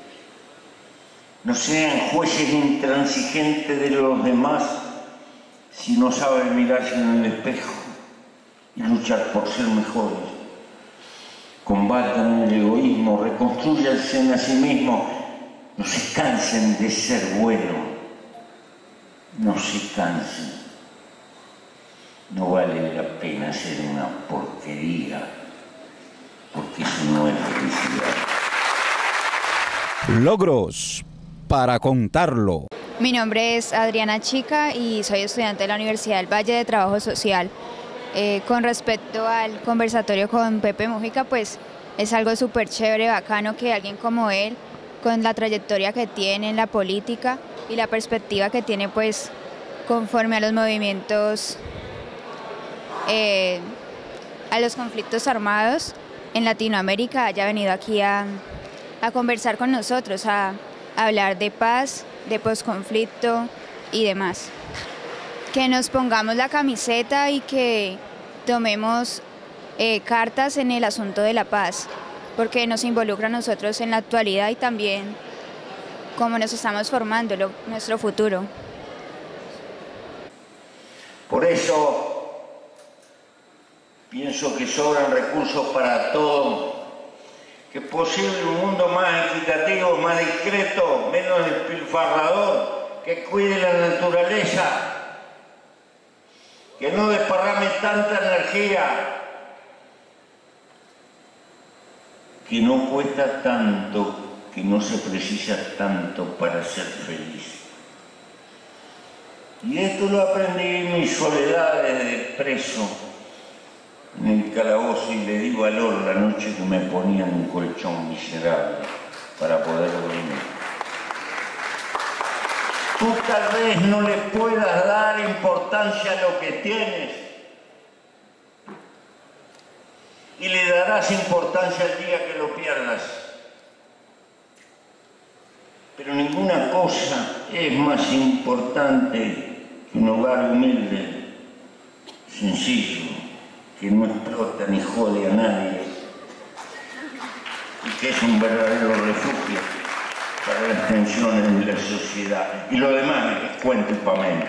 No sean jueces intransigentes de los demás si no saben mirarse en el espejo y luchar por ser mejores. Combatan el egoísmo, reconstrúyanse a sí mismos, no se cansen de ser buenos, no se cansen. No vale la pena ser una porquería, porque eso no es felicidad. Logros para contarlo. Mi nombre es Adriana Chica y soy estudiante de la Universidad del Valle de Trabajo Social. Eh, con respecto al conversatorio con Pepe Mujica, pues es algo súper chévere, bacano que alguien como él, con la trayectoria que tiene en la política y la perspectiva que tiene, pues conforme a los movimientos, eh, a los conflictos armados en Latinoamérica, haya venido aquí a, a conversar con nosotros, a, a hablar de paz, de posconflicto y demás. Que nos pongamos la camiseta y que tomemos eh, cartas en el asunto de la paz, porque nos involucra a nosotros en la actualidad y también cómo nos estamos formando lo, nuestro futuro. Por eso pienso que sobran recursos para todo, que es posible un mundo más equitativo, más discreto, menos despilfarrador, que cuide la naturaleza, que no desparrame tanta energía, que no cuesta tanto, que no se precisa tanto para ser feliz. Y esto lo aprendí en mis soledades de preso, en el calabozo y le di valor la noche que me ponían un colchón miserable para poder dormir. Tú tal vez no le puedas dar importancia a lo que tienes y le darás importancia el día que lo pierdas. Pero ninguna cosa es más importante que un hogar humilde, sencillo, que no explota ni jode a nadie y que es un verdadero refugio para las tensiones de la sociedad. Y lo demás es cuento y pamento.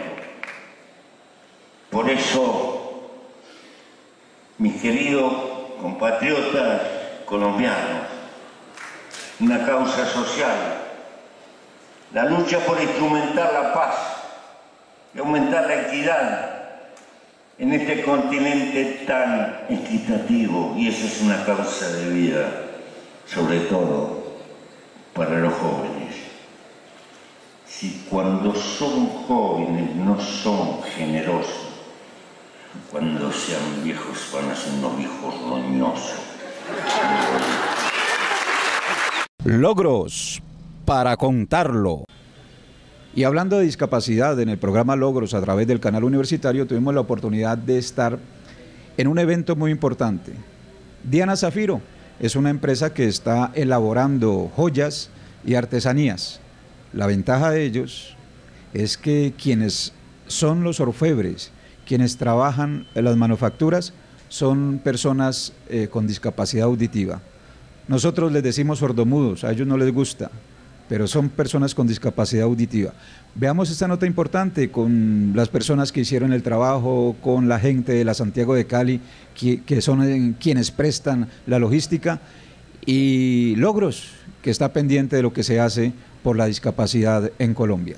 Por eso, mis queridos compatriotas colombianos, una causa social, la lucha por instrumentar la paz y aumentar la equidad en este continente tan equitativo, y esa es una causa de vida, sobre todo para los jóvenes. Si cuando son jóvenes no son generosos, cuando sean viejos van a ser unos viejos roñosos. Logros para contarlo. Y hablando de discapacidad, en el programa Logros a través del canal universitario tuvimos la oportunidad de estar en un evento muy importante. Diana Zafiro es una empresa que está elaborando joyas y artesanías. La ventaja de ellos es que quienes son los orfebres, quienes trabajan en las manufacturas, son personas eh, con discapacidad auditiva. Nosotros les decimos sordomudos, a ellos no les gusta, pero son personas con discapacidad auditiva. Veamos esta nota importante con las personas que hicieron el trabajo, con la gente de la Santiago de Cali, que, que son quienes prestan la logística, y Logros, que está pendiente de lo que se hace por la discapacidad en Colombia.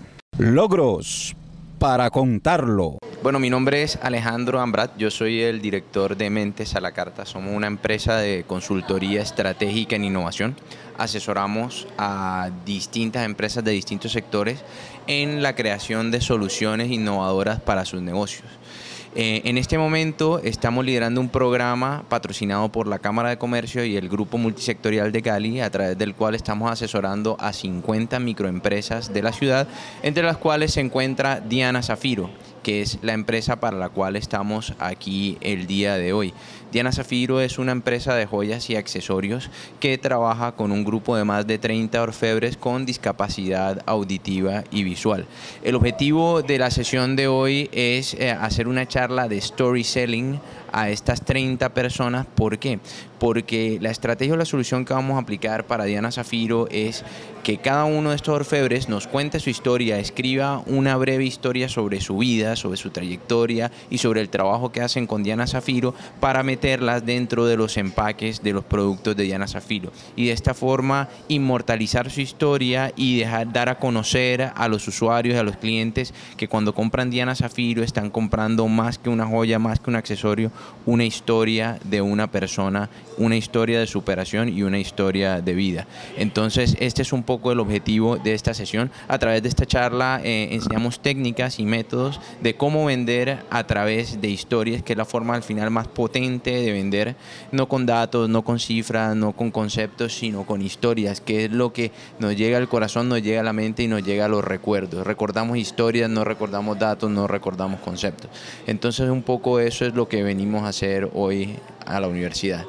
Logros para contarlo. Bueno, mi nombre es Alejandro Ambrat, yo soy el director de Mentes a la Carta. Somos una empresa de consultoría estratégica en innovación. Asesoramos a distintas empresas de distintos sectores en la creación de soluciones innovadoras para sus negocios. Eh, en este momento estamos liderando un programa patrocinado por la Cámara de Comercio y el Grupo Multisectorial de Cali, a través del cual estamos asesorando a cincuenta microempresas de la ciudad, entre las cuales se encuentra Diana Zafiro, que es la empresa para la cual estamos aquí el día de hoy. Diana Zafiro es una empresa de joyas y accesorios que trabaja con un grupo de más de treinta orfebres con discapacidad auditiva y visual. El objetivo de la sesión de hoy es eh, hacer una charla de storytelling a estas treinta personas. ¿Por qué? Porque la estrategia o la solución que vamos a aplicar para Diana Zafiro es que cada uno de estos orfebres nos cuente su historia, escriba una breve historia sobre su vida, sobre su trayectoria y sobre el trabajo que hacen con Diana Zafiro para meterlas dentro de los empaques de los productos de Diana Zafiro, y de esta forma inmortalizar su historia y dejar dar a conocer a los usuarios y a los clientes que cuando compran Diana Zafiro están comprando más que una joya, más que un accesorio, una historia de una persona, una historia de superación y una historia de vida. Entonces este es un poco el objetivo de esta sesión. A través de esta charla eh, enseñamos técnicas y métodos de cómo vender a través de historias, que es la forma al final más potente de vender, no con datos, no con cifras, no con conceptos, sino con historias, que es lo que nos llega al corazón, nos llega a la mente y nos llega a los recuerdos. Recordamos historias, no recordamos datos, no recordamos conceptos. Entonces un poco eso es lo que venimos a hacer hoy a la universidad.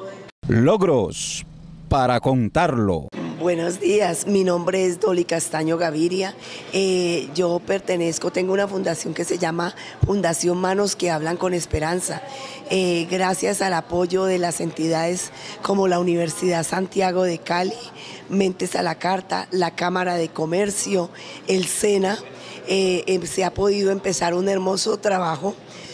Logros para contarlo. Buenos días, mi nombre es Dolly Castaño Gaviria. Eh, yo pertenezco, tengo una fundación que se llama Fundación Manos que Hablan con Esperanza. Eh, gracias al apoyo de las entidades como la Universidad Santiago de Cali, Mentes a la Carta, la Cámara de Comercio, el SENA, eh, eh, se ha podido empezar un hermoso trabajo.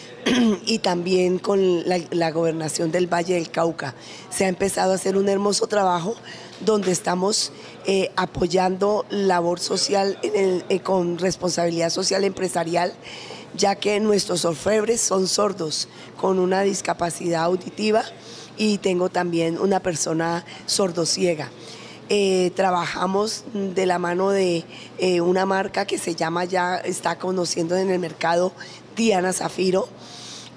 Y también con la, la gobernación del Valle del Cauca se ha empezado a hacer un hermoso trabajo donde estamos eh, apoyando labor social en el, eh, con responsabilidad social empresarial, ya que nuestros orfebres son sordos con una discapacidad auditiva, y tengo también una persona sordociega. Eh, trabajamos de la mano de eh, una marca que se llama, ya está conociendo en el mercado, Diana Zafiro,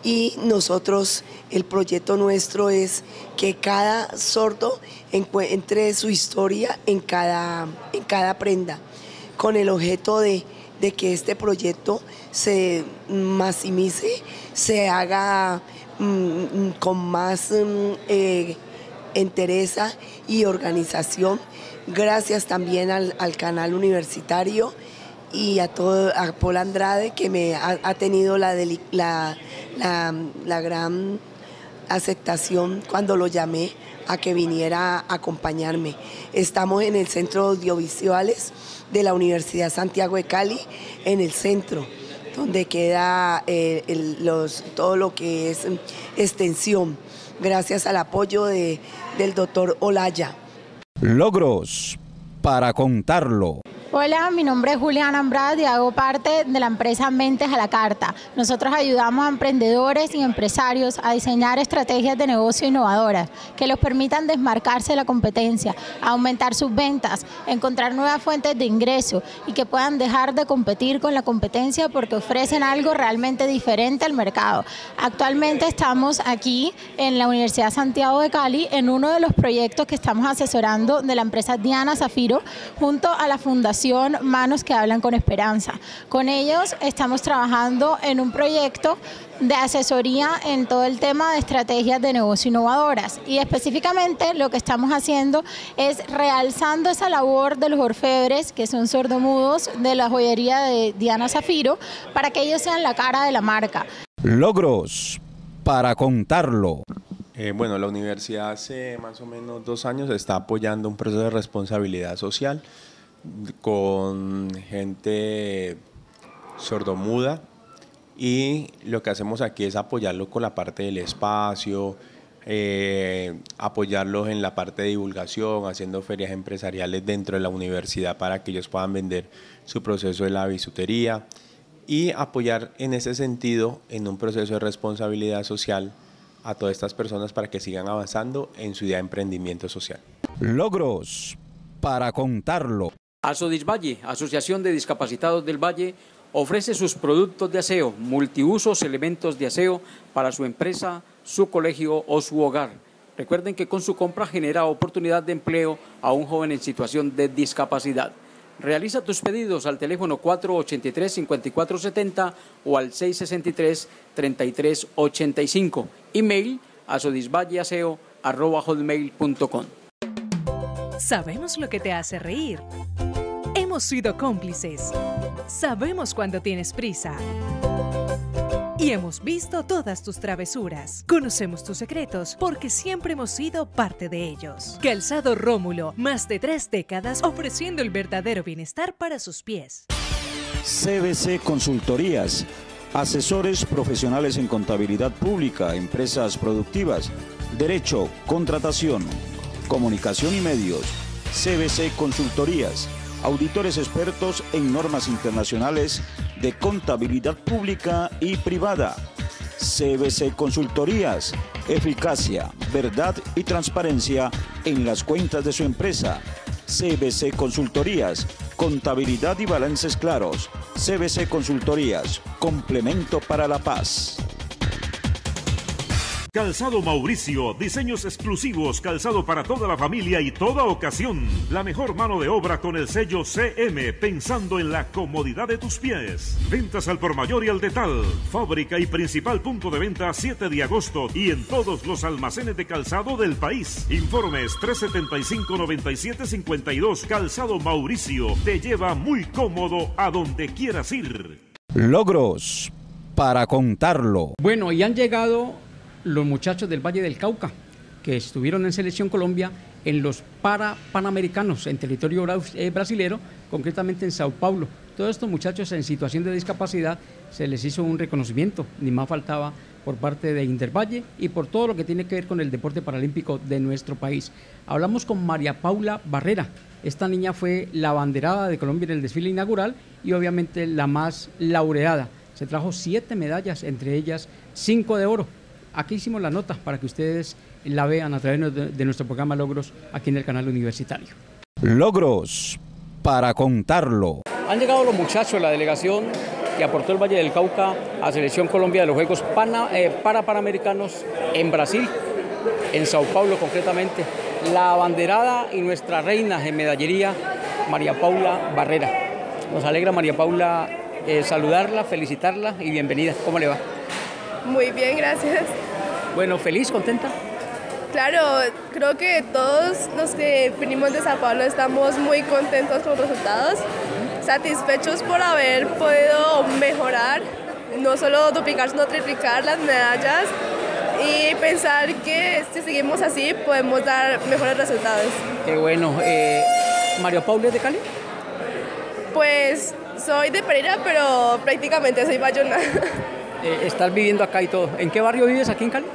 y nosotros, el proyecto nuestro es que cada sordo encuentre su historia en cada, en cada prenda, con el objeto de, de que este proyecto se maximice, se haga mmm, con más mmm, eh, entereza y organización, gracias también al, al canal universitario y a todo a Paul Andrade, que me ha, ha tenido la, la, la, la gran aceptación cuando lo llamé a que viniera a acompañarme. Estamos en el Centro de Audiovisuales de la Universidad Santiago de Cali, en el centro, donde queda eh, el, los, todo lo que es extensión, gracias al apoyo de, del doctor Olaya. Logros para contarlo. Hola, mi nombre es Juliana Andrade y hago parte de la empresa Mentes a la Carta. Nosotros ayudamos a emprendedores y empresarios a diseñar estrategias de negocio innovadoras que los permitan desmarcarse de la competencia, aumentar sus ventas, encontrar nuevas fuentes de ingreso y que puedan dejar de competir con la competencia porque ofrecen algo realmente diferente al mercado. Actualmente estamos aquí en la Universidad Santiago de Cali en uno de los proyectos que estamos asesorando de la empresa Diana Zafiro junto a la Fundación Manos que Hablan con Esperanza. Con ellos estamos trabajando en un proyecto de asesoría en todo el tema de estrategias de negocio innovadoras y específicamente lo que estamos haciendo es realzando esa labor de los orfebres que son sordomudos de la joyería de Diana Zafiro para que ellos sean la cara de la marca. Logros para contarlo. Eh, bueno, la universidad hace más o menos dos años está apoyando un proceso de responsabilidad social con gente sordomuda y lo que hacemos aquí es apoyarlo con la parte del espacio, eh, apoyarlos en la parte de divulgación, haciendo ferias empresariales dentro de la universidad para que ellos puedan vender su proceso de la bisutería y apoyar en ese sentido en un proceso de responsabilidad social a todas estas personas para que sigan avanzando en su idea de emprendimiento social. Logros para contarlo. Asodisvalle, Asociación de Discapacitados del Valle, ofrece sus productos de aseo, multiusos, elementos de aseo para su empresa, su colegio o su hogar. Recuerden que con su compra genera oportunidad de empleo a un joven en situación de discapacidad. Realiza tus pedidos al teléfono cuatro ochenta y tres, cincuenta y cuatro setenta o al seis sesenta y tres, treinta y tres ochenta y cinco. Email asodisvalleaseo arroba hotmail punto com. Sabemos lo que te hace reír. Hemos sido cómplices. Sabemos cuando tienes prisa. Y hemos visto todas tus travesuras. Conocemos tus secretos porque siempre hemos sido parte de ellos. Calzado Rómulo, más de tres décadas ofreciendo el verdadero bienestar para sus pies. C B C Consultorías, asesores profesionales en contabilidad pública, empresas productivas, derecho, contratación, comunicación y medios. C B C Consultorías, auditores expertos en normas internacionales de contabilidad pública y privada. C B C Consultorías, eficacia, verdad y transparencia en las cuentas de su empresa. C B C Consultorías, contabilidad y balances claros. C B C Consultorías, complemento para la paz. Calzado Mauricio, diseños exclusivos, calzado para toda la familia y toda ocasión. La mejor mano de obra con el sello C M, pensando en la comodidad de tus pies. Ventas al por mayor y al detal. Fábrica y principal punto de venta siete de agosto y en todos los almacenes de calzado del país. Informes tres setenta y cinco, noventa y siete, cincuenta y dos. Calzado Mauricio te lleva muy cómodo a donde quieras ir. Logros para contarlo. Bueno, y han llegado los muchachos del Valle del Cauca, que estuvieron en Selección Colombia en los para Panamericanos en territorio brasilero, concretamente en Sao Paulo. Todos estos muchachos en situación de discapacidad se les hizo un reconocimiento, ni más faltaba, por parte de Intervalle y por todo lo que tiene que ver con el deporte paralímpico de nuestro país. Hablamos con María Paula Barrera. Esta niña fue la abanderada de Colombia en el desfile inaugural y obviamente la más laureada. Se trajo siete medallas, entre ellas cinco de oro. Aquí hicimos la nota para que ustedes la vean a través de nuestro programa Logros aquí en el canal universitario. Logros para contarlo. Han llegado los muchachos de la delegación que aportó el Valle del Cauca a Selección Colombia de los Juegos Pana, eh, para Panamericanos en Brasil, en Sao Paulo concretamente. La abanderada y nuestra reina en medallería, María Paula Barrera. Nos alegra, María Paula, eh, saludarla, felicitarla y bienvenida. ¿Cómo le va? Muy bien, gracias. Bueno, ¿feliz, contenta? Claro, creo que todos los que vinimos de Sao Paulo estamos muy contentos con los resultados, satisfechos por haber podido mejorar, no solo duplicar, sino triplicar las medallas y pensar que si seguimos así podemos dar mejores resultados. Qué bueno. Eh, ¿María Paula es de Cali? Pues soy de Pereira, pero prácticamente soy bayona. Eh, ¿Estás viviendo acá y todo? ¿En qué barrio vives aquí en Cali?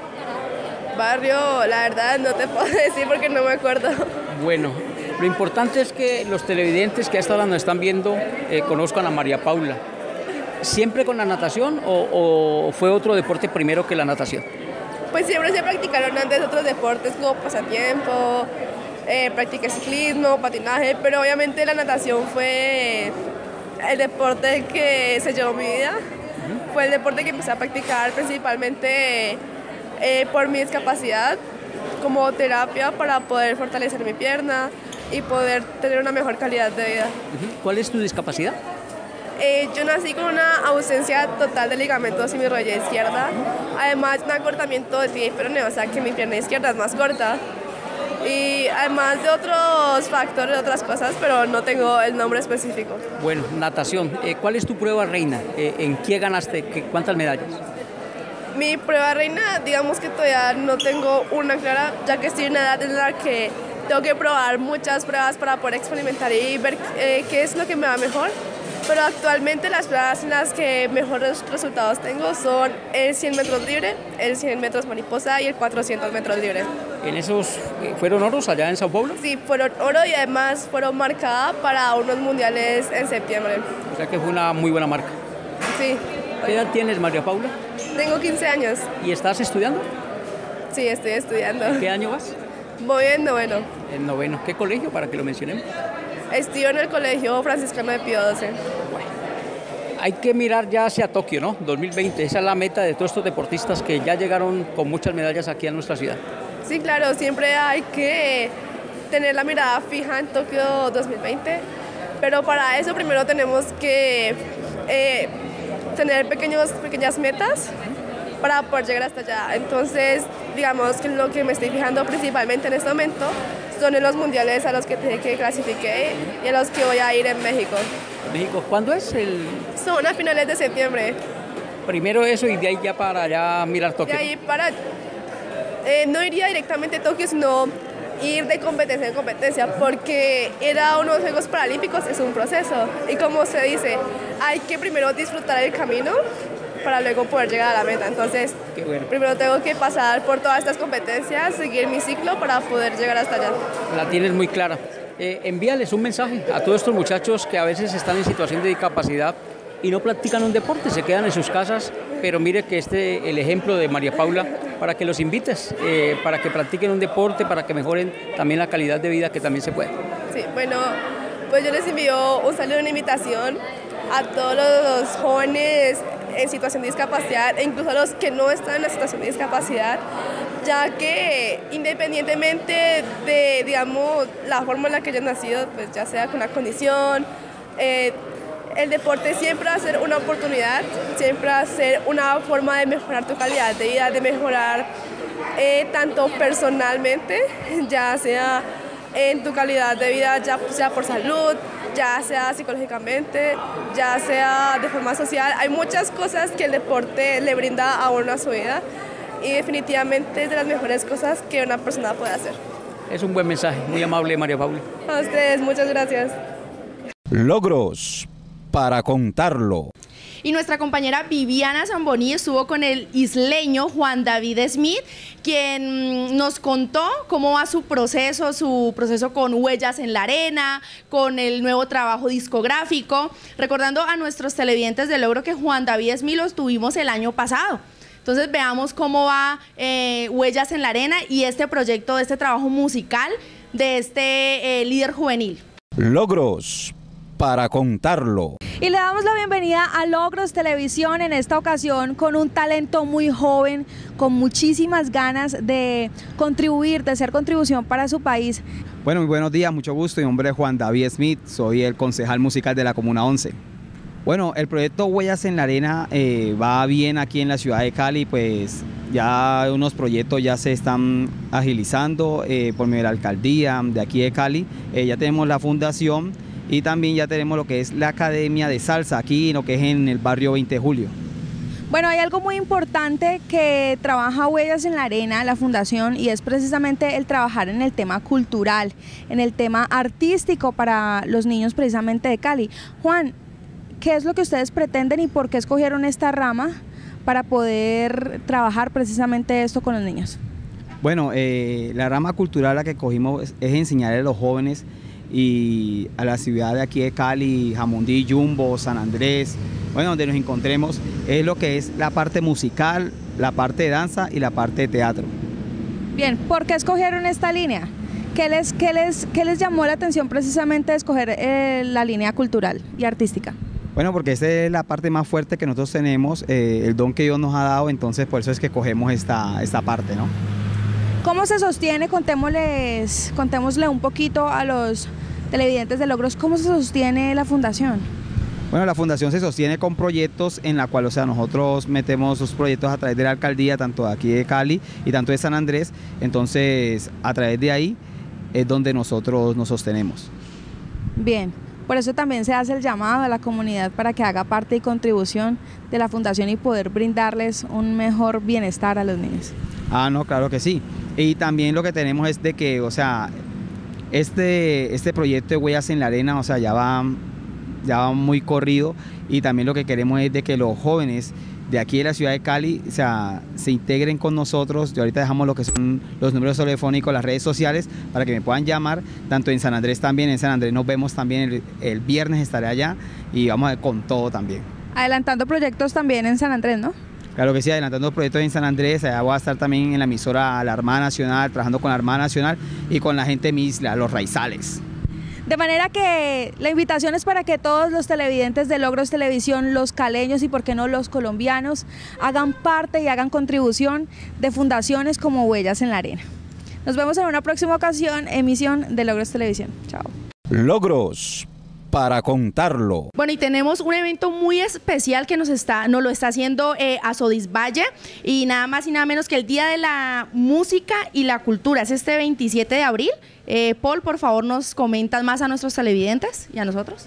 Barrio, la verdad no te puedo decir porque no me acuerdo. Bueno, lo importante es que los televidentes que a esta hora nos están viendo eh, conozcan a María Paula. ¿Siempre con la natación o, o fue otro deporte primero que la natación? Pues siempre se practicaron antes otros deportes como pasatiempo, eh, practiqué ciclismo, patinaje, pero obviamente la natación fue el deporte que se llevó mi vida. Uh-huh. Fue el deporte que empecé a practicar principalmente eh, por mi discapacidad, como terapia para poder fortalecer mi pierna y poder tener una mejor calidad de vida. Uh-huh. ¿Cuál es tu discapacidad? Eh, yo nací con una ausencia total de ligamentos en mi rodilla izquierda, además un acortamiento de tibia y peroneo, o sea que mi pierna izquierda es más corta, y además de otros factores, otras cosas, pero no tengo el nombre específico. Bueno, natación, eh, ¿cuál es tu prueba reina? Eh, ¿En qué ganaste? ¿Qué, ¿Cuántas medallas? Mi prueba reina, digamos que todavía no tengo una clara, ya que estoy en una edad en la que tengo que probar muchas pruebas para poder experimentar y ver eh, qué es lo que me va mejor. Pero actualmente las pruebas en las que mejores resultados tengo son el cien metros libre, el cien metros mariposa y el cuatrocientos metros libre. ¿En esos fueron oros allá en Sao Paulo? Sí, fueron oro y además fueron marcadas para unos mundiales en septiembre. O sea que fue una muy buena marca. Sí. ¿Qué edad tienes, María Paula? Tengo quince años. ¿Y estás estudiando? Sí, estoy estudiando. ¿En qué año vas? Voy en noveno. En noveno. ¿Qué colegio, para que lo mencionemos? Estudio en el Colegio Franciscano de Pío doce. Bueno, hay que mirar ya hacia Tokio, ¿no? dos mil veinte, esa es la meta de todos estos deportistas que ya llegaron con muchas medallas aquí a nuestra ciudad. Sí, claro, siempre hay que tener la mirada fija en Tokio dos mil veinte, pero para eso primero tenemos que eh, tener pequeños, pequeñas metas para poder llegar hasta allá. Entonces, digamos que lo que me estoy fijando principalmente en este momento son en los mundiales a los que, que clasifiqué y a los que voy a ir en México. ¿México? ¿Cuándo es? El... Son a finales de septiembre. Primero eso y de ahí ya para allá mirar Tokio. De ahí para... Eh, no iría directamente a Tokio, sino ir de competencia en competencia, porque era unos Juegos Paralímpicos, es un proceso. Y como se dice, hay que primero disfrutar el camino para luego poder llegar a la meta. Entonces, bueno. Primero tengo que pasar por todas estas competencias, seguir mi ciclo para poder llegar hasta allá. La tienes muy clara. Eh, envíales un mensaje a todos estos muchachos que a veces están en situación de discapacidad y no practican un deporte, se quedan en sus casas, pero mire que este el ejemplo de María Paula, para que los invites, eh, para que practiquen un deporte, para que mejoren también la calidad de vida que también se puede. Sí, bueno, pues yo les envío un saludo, una invitación a todos los jóvenes en situación de discapacidad e incluso a los que no están en la situación de discapacidad, ya que independientemente de, digamos, la forma en la que hayan nacido, pues ya sea con la condición, eh, el deporte siempre va a ser una oportunidad, siempre va a ser una forma de mejorar tu calidad de vida, de mejorar eh, tanto personalmente, ya sea en tu calidad de vida, ya sea por salud, ya sea psicológicamente, ya sea de forma social. Hay muchas cosas que el deporte le brinda a uno a su vida y definitivamente es de las mejores cosas que una persona puede hacer. Es un buen mensaje, muy amable, María Paula. A ustedes, muchas gracias. Logros para contarlo. Y nuestra compañera Viviana Zamboni estuvo con el isleño Juan David Smith, quien nos contó cómo va su proceso, su proceso con Huellas en la Arena, con el nuevo trabajo discográfico, recordando a nuestros televidentes de Logro que Juan David Smith los tuvimos el año pasado. Entonces veamos cómo va eh, Huellas en la Arena y este proyecto, este trabajo musical de este eh, líder juvenil. Logros para contarlo. Y le damos la bienvenida a Logros Televisión en esta ocasión con un talento muy joven, con muchísimas ganas de contribuir, de hacer contribución para su país. Bueno, muy buenos días, mucho gusto. Mi nombre es Juan David Smith, soy el concejal musical de la Comuna once. Bueno, el proyecto Huellas en la Arena eh, va bien aquí en la ciudad de Cali, pues ya unos proyectos ya se están agilizando eh, por medio de la alcaldía de aquí de Cali. Eh, ya tenemos la fundación y también ya tenemos lo que es la Academia de Salsa aquí, lo que es en el barrio veinte de julio. Bueno, hay algo muy importante que trabaja Huellas en la Arena, la fundación, y es precisamente el trabajar en el tema cultural, en el tema artístico para los niños precisamente de Cali. Juan, ¿qué es lo que ustedes pretenden y por qué escogieron esta rama para poder trabajar precisamente esto con los niños? Bueno, eh, la rama cultural la que cogimos es, es enseñarle a los jóvenes y a la ciudad de aquí de Cali, Jamundí, Jumbo, San Andrés, bueno, donde nos encontremos, es lo que es la parte musical, la parte de danza y la parte de teatro. Bien, ¿por qué escogieron esta línea? ¿Qué les, qué les, qué les llamó la atención precisamente de escoger eh, la línea cultural y artística? Bueno, porque esa es la parte más fuerte que nosotros tenemos, eh, el don que Dios nos ha dado, entonces por eso es que cogemos esta, esta parte, ¿no? ¿Cómo se sostiene? Contémosles, contémosle un poquito a los televidentes de Logros, ¿cómo se sostiene la fundación? Bueno, la fundación se sostiene con proyectos en la cual, o sea, nosotros metemos sus proyectos a través de la alcaldía, tanto de aquí de Cali y tanto de San Andrés, entonces a través de ahí es donde nosotros nos sostenemos. Bien. Por eso también se hace el llamado a la comunidad para que haga parte y contribución de la fundación y poder brindarles un mejor bienestar a los niños. Ah, no, claro que sí. Y también lo que tenemos es de que, o sea, este, este proyecto de Huellas en la Arena, o sea, ya va, ya va muy corrido y también lo que queremos es de que los jóvenes de aquí de la ciudad de Cali, o sea, se integren con nosotros. Yo ahorita dejamos lo que son los números telefónicos, las redes sociales, para que me puedan llamar, tanto en San Andrés también. En San Andrés nos vemos también, el, el viernes estaré allá y vamos a con todo también. Adelantando proyectos también en San Andrés, ¿no? Claro que sí, adelantando proyectos en San Andrés, allá voy a estar también en la emisora La Armada Nacional, trabajando con la Armada Nacional y con la gente de mi isla, los Raizales. De manera que la invitación es para que todos los televidentes de Logros Televisión, los caleños y por qué no los colombianos, hagan parte y hagan contribución de fundaciones como Huellas en la Arena. Nos vemos en una próxima ocasión, emisión de Logros Televisión. Chao. Logros para contarlo. Bueno, y tenemos un evento muy especial que nos está, nos lo está haciendo eh, Asodis Valle, y nada más y nada menos que el Día de la Música y la Cultura, es este veintisiete de abril. Eh, Paul, por favor, nos comentas más a nuestros televidentes y a nosotros.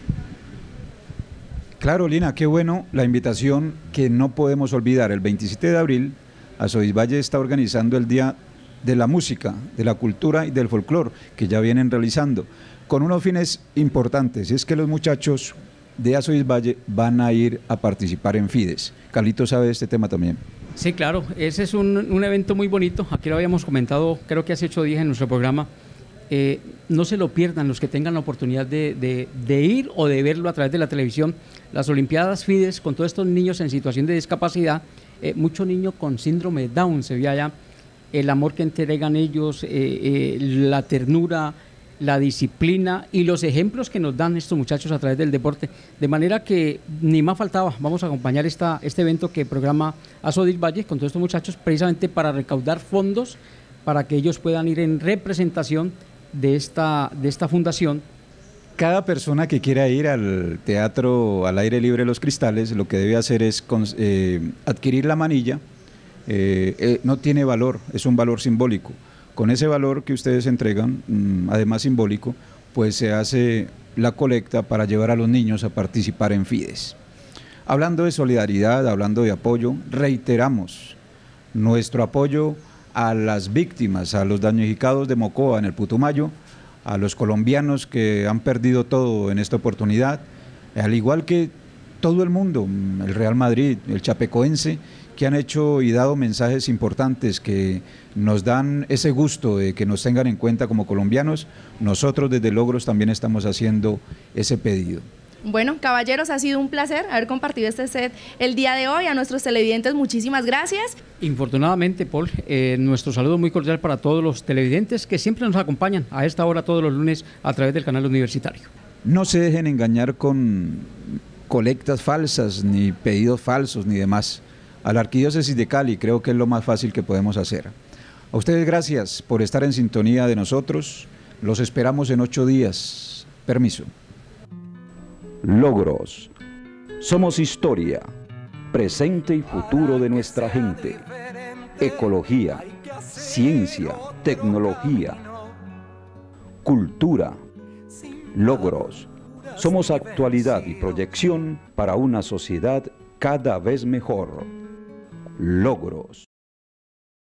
Claro, Lina, qué bueno la invitación que no podemos olvidar. El veintisiete de abril, Asodis Valle está organizando el Día de la Música, de la Cultura y del Folclor, que ya vienen realizando, con unos fines importantes, y es que los muchachos de Asodis Valle van a ir a participar en Fides. Carlito sabe de este tema también. Sí, claro, ese es un, un evento muy bonito, aquí lo habíamos comentado, creo que hace ocho días en nuestro programa. Eh, no se lo pierdan los que tengan la oportunidad de, de, de ir o de verlo a través de la televisión. Las Olimpiadas Fides, con todos estos niños en situación de discapacidad, eh, muchos niños con síndrome de Down, se ve allá el amor que entregan ellos, eh, eh, la ternura, la disciplina y los ejemplos que nos dan estos muchachos a través del deporte, de manera que ni más faltaba, vamos a acompañar esta, este evento que programa Asodis Valle con todos estos muchachos precisamente para recaudar fondos para que ellos puedan ir en representación de esta, de esta fundación. Cada persona que quiera ir al teatro al aire libre Los Cristales, lo que debe hacer es eh, adquirir la manilla, eh, eh, no tiene valor, es un valor simbólico. Con ese valor que ustedes entregan, mmm, además simbólico, pues se hace la colecta para llevar a los niños a participar en Fides. Hablando de solidaridad, hablando de apoyo, reiteramos nuestro apoyo a las víctimas, a los damnificados de Mocoa en el Putumayo, a los colombianos que han perdido todo en esta oportunidad, al igual que todo el mundo, el Real Madrid, el chapecoense, que han hecho y dado mensajes importantes que nos dan ese gusto de que nos tengan en cuenta como colombianos. Nosotros desde Logros también estamos haciendo ese pedido. Bueno, caballeros, ha sido un placer haber compartido este set el día de hoy. A nuestros televidentes, muchísimas gracias. Infortunadamente, Paul, eh, nuestro saludo muy cordial para todos los televidentes que siempre nos acompañan a esta hora todos los lunes a través del canal universitario. no se dejen engañar con colectas falsas, ni pedidos falsos, ni demás. A la Arquidiócesis de Cali creo que es lo más fácil que podemos hacer. A ustedes gracias por estar en sintonía de nosotros. Los esperamos en ocho días. Permiso. Logros. Somos historia, presente y futuro de nuestra gente. Ecología, ciencia, tecnología, cultura. Logros. Somos actualidad y proyección para una sociedad cada vez mejor. Logros.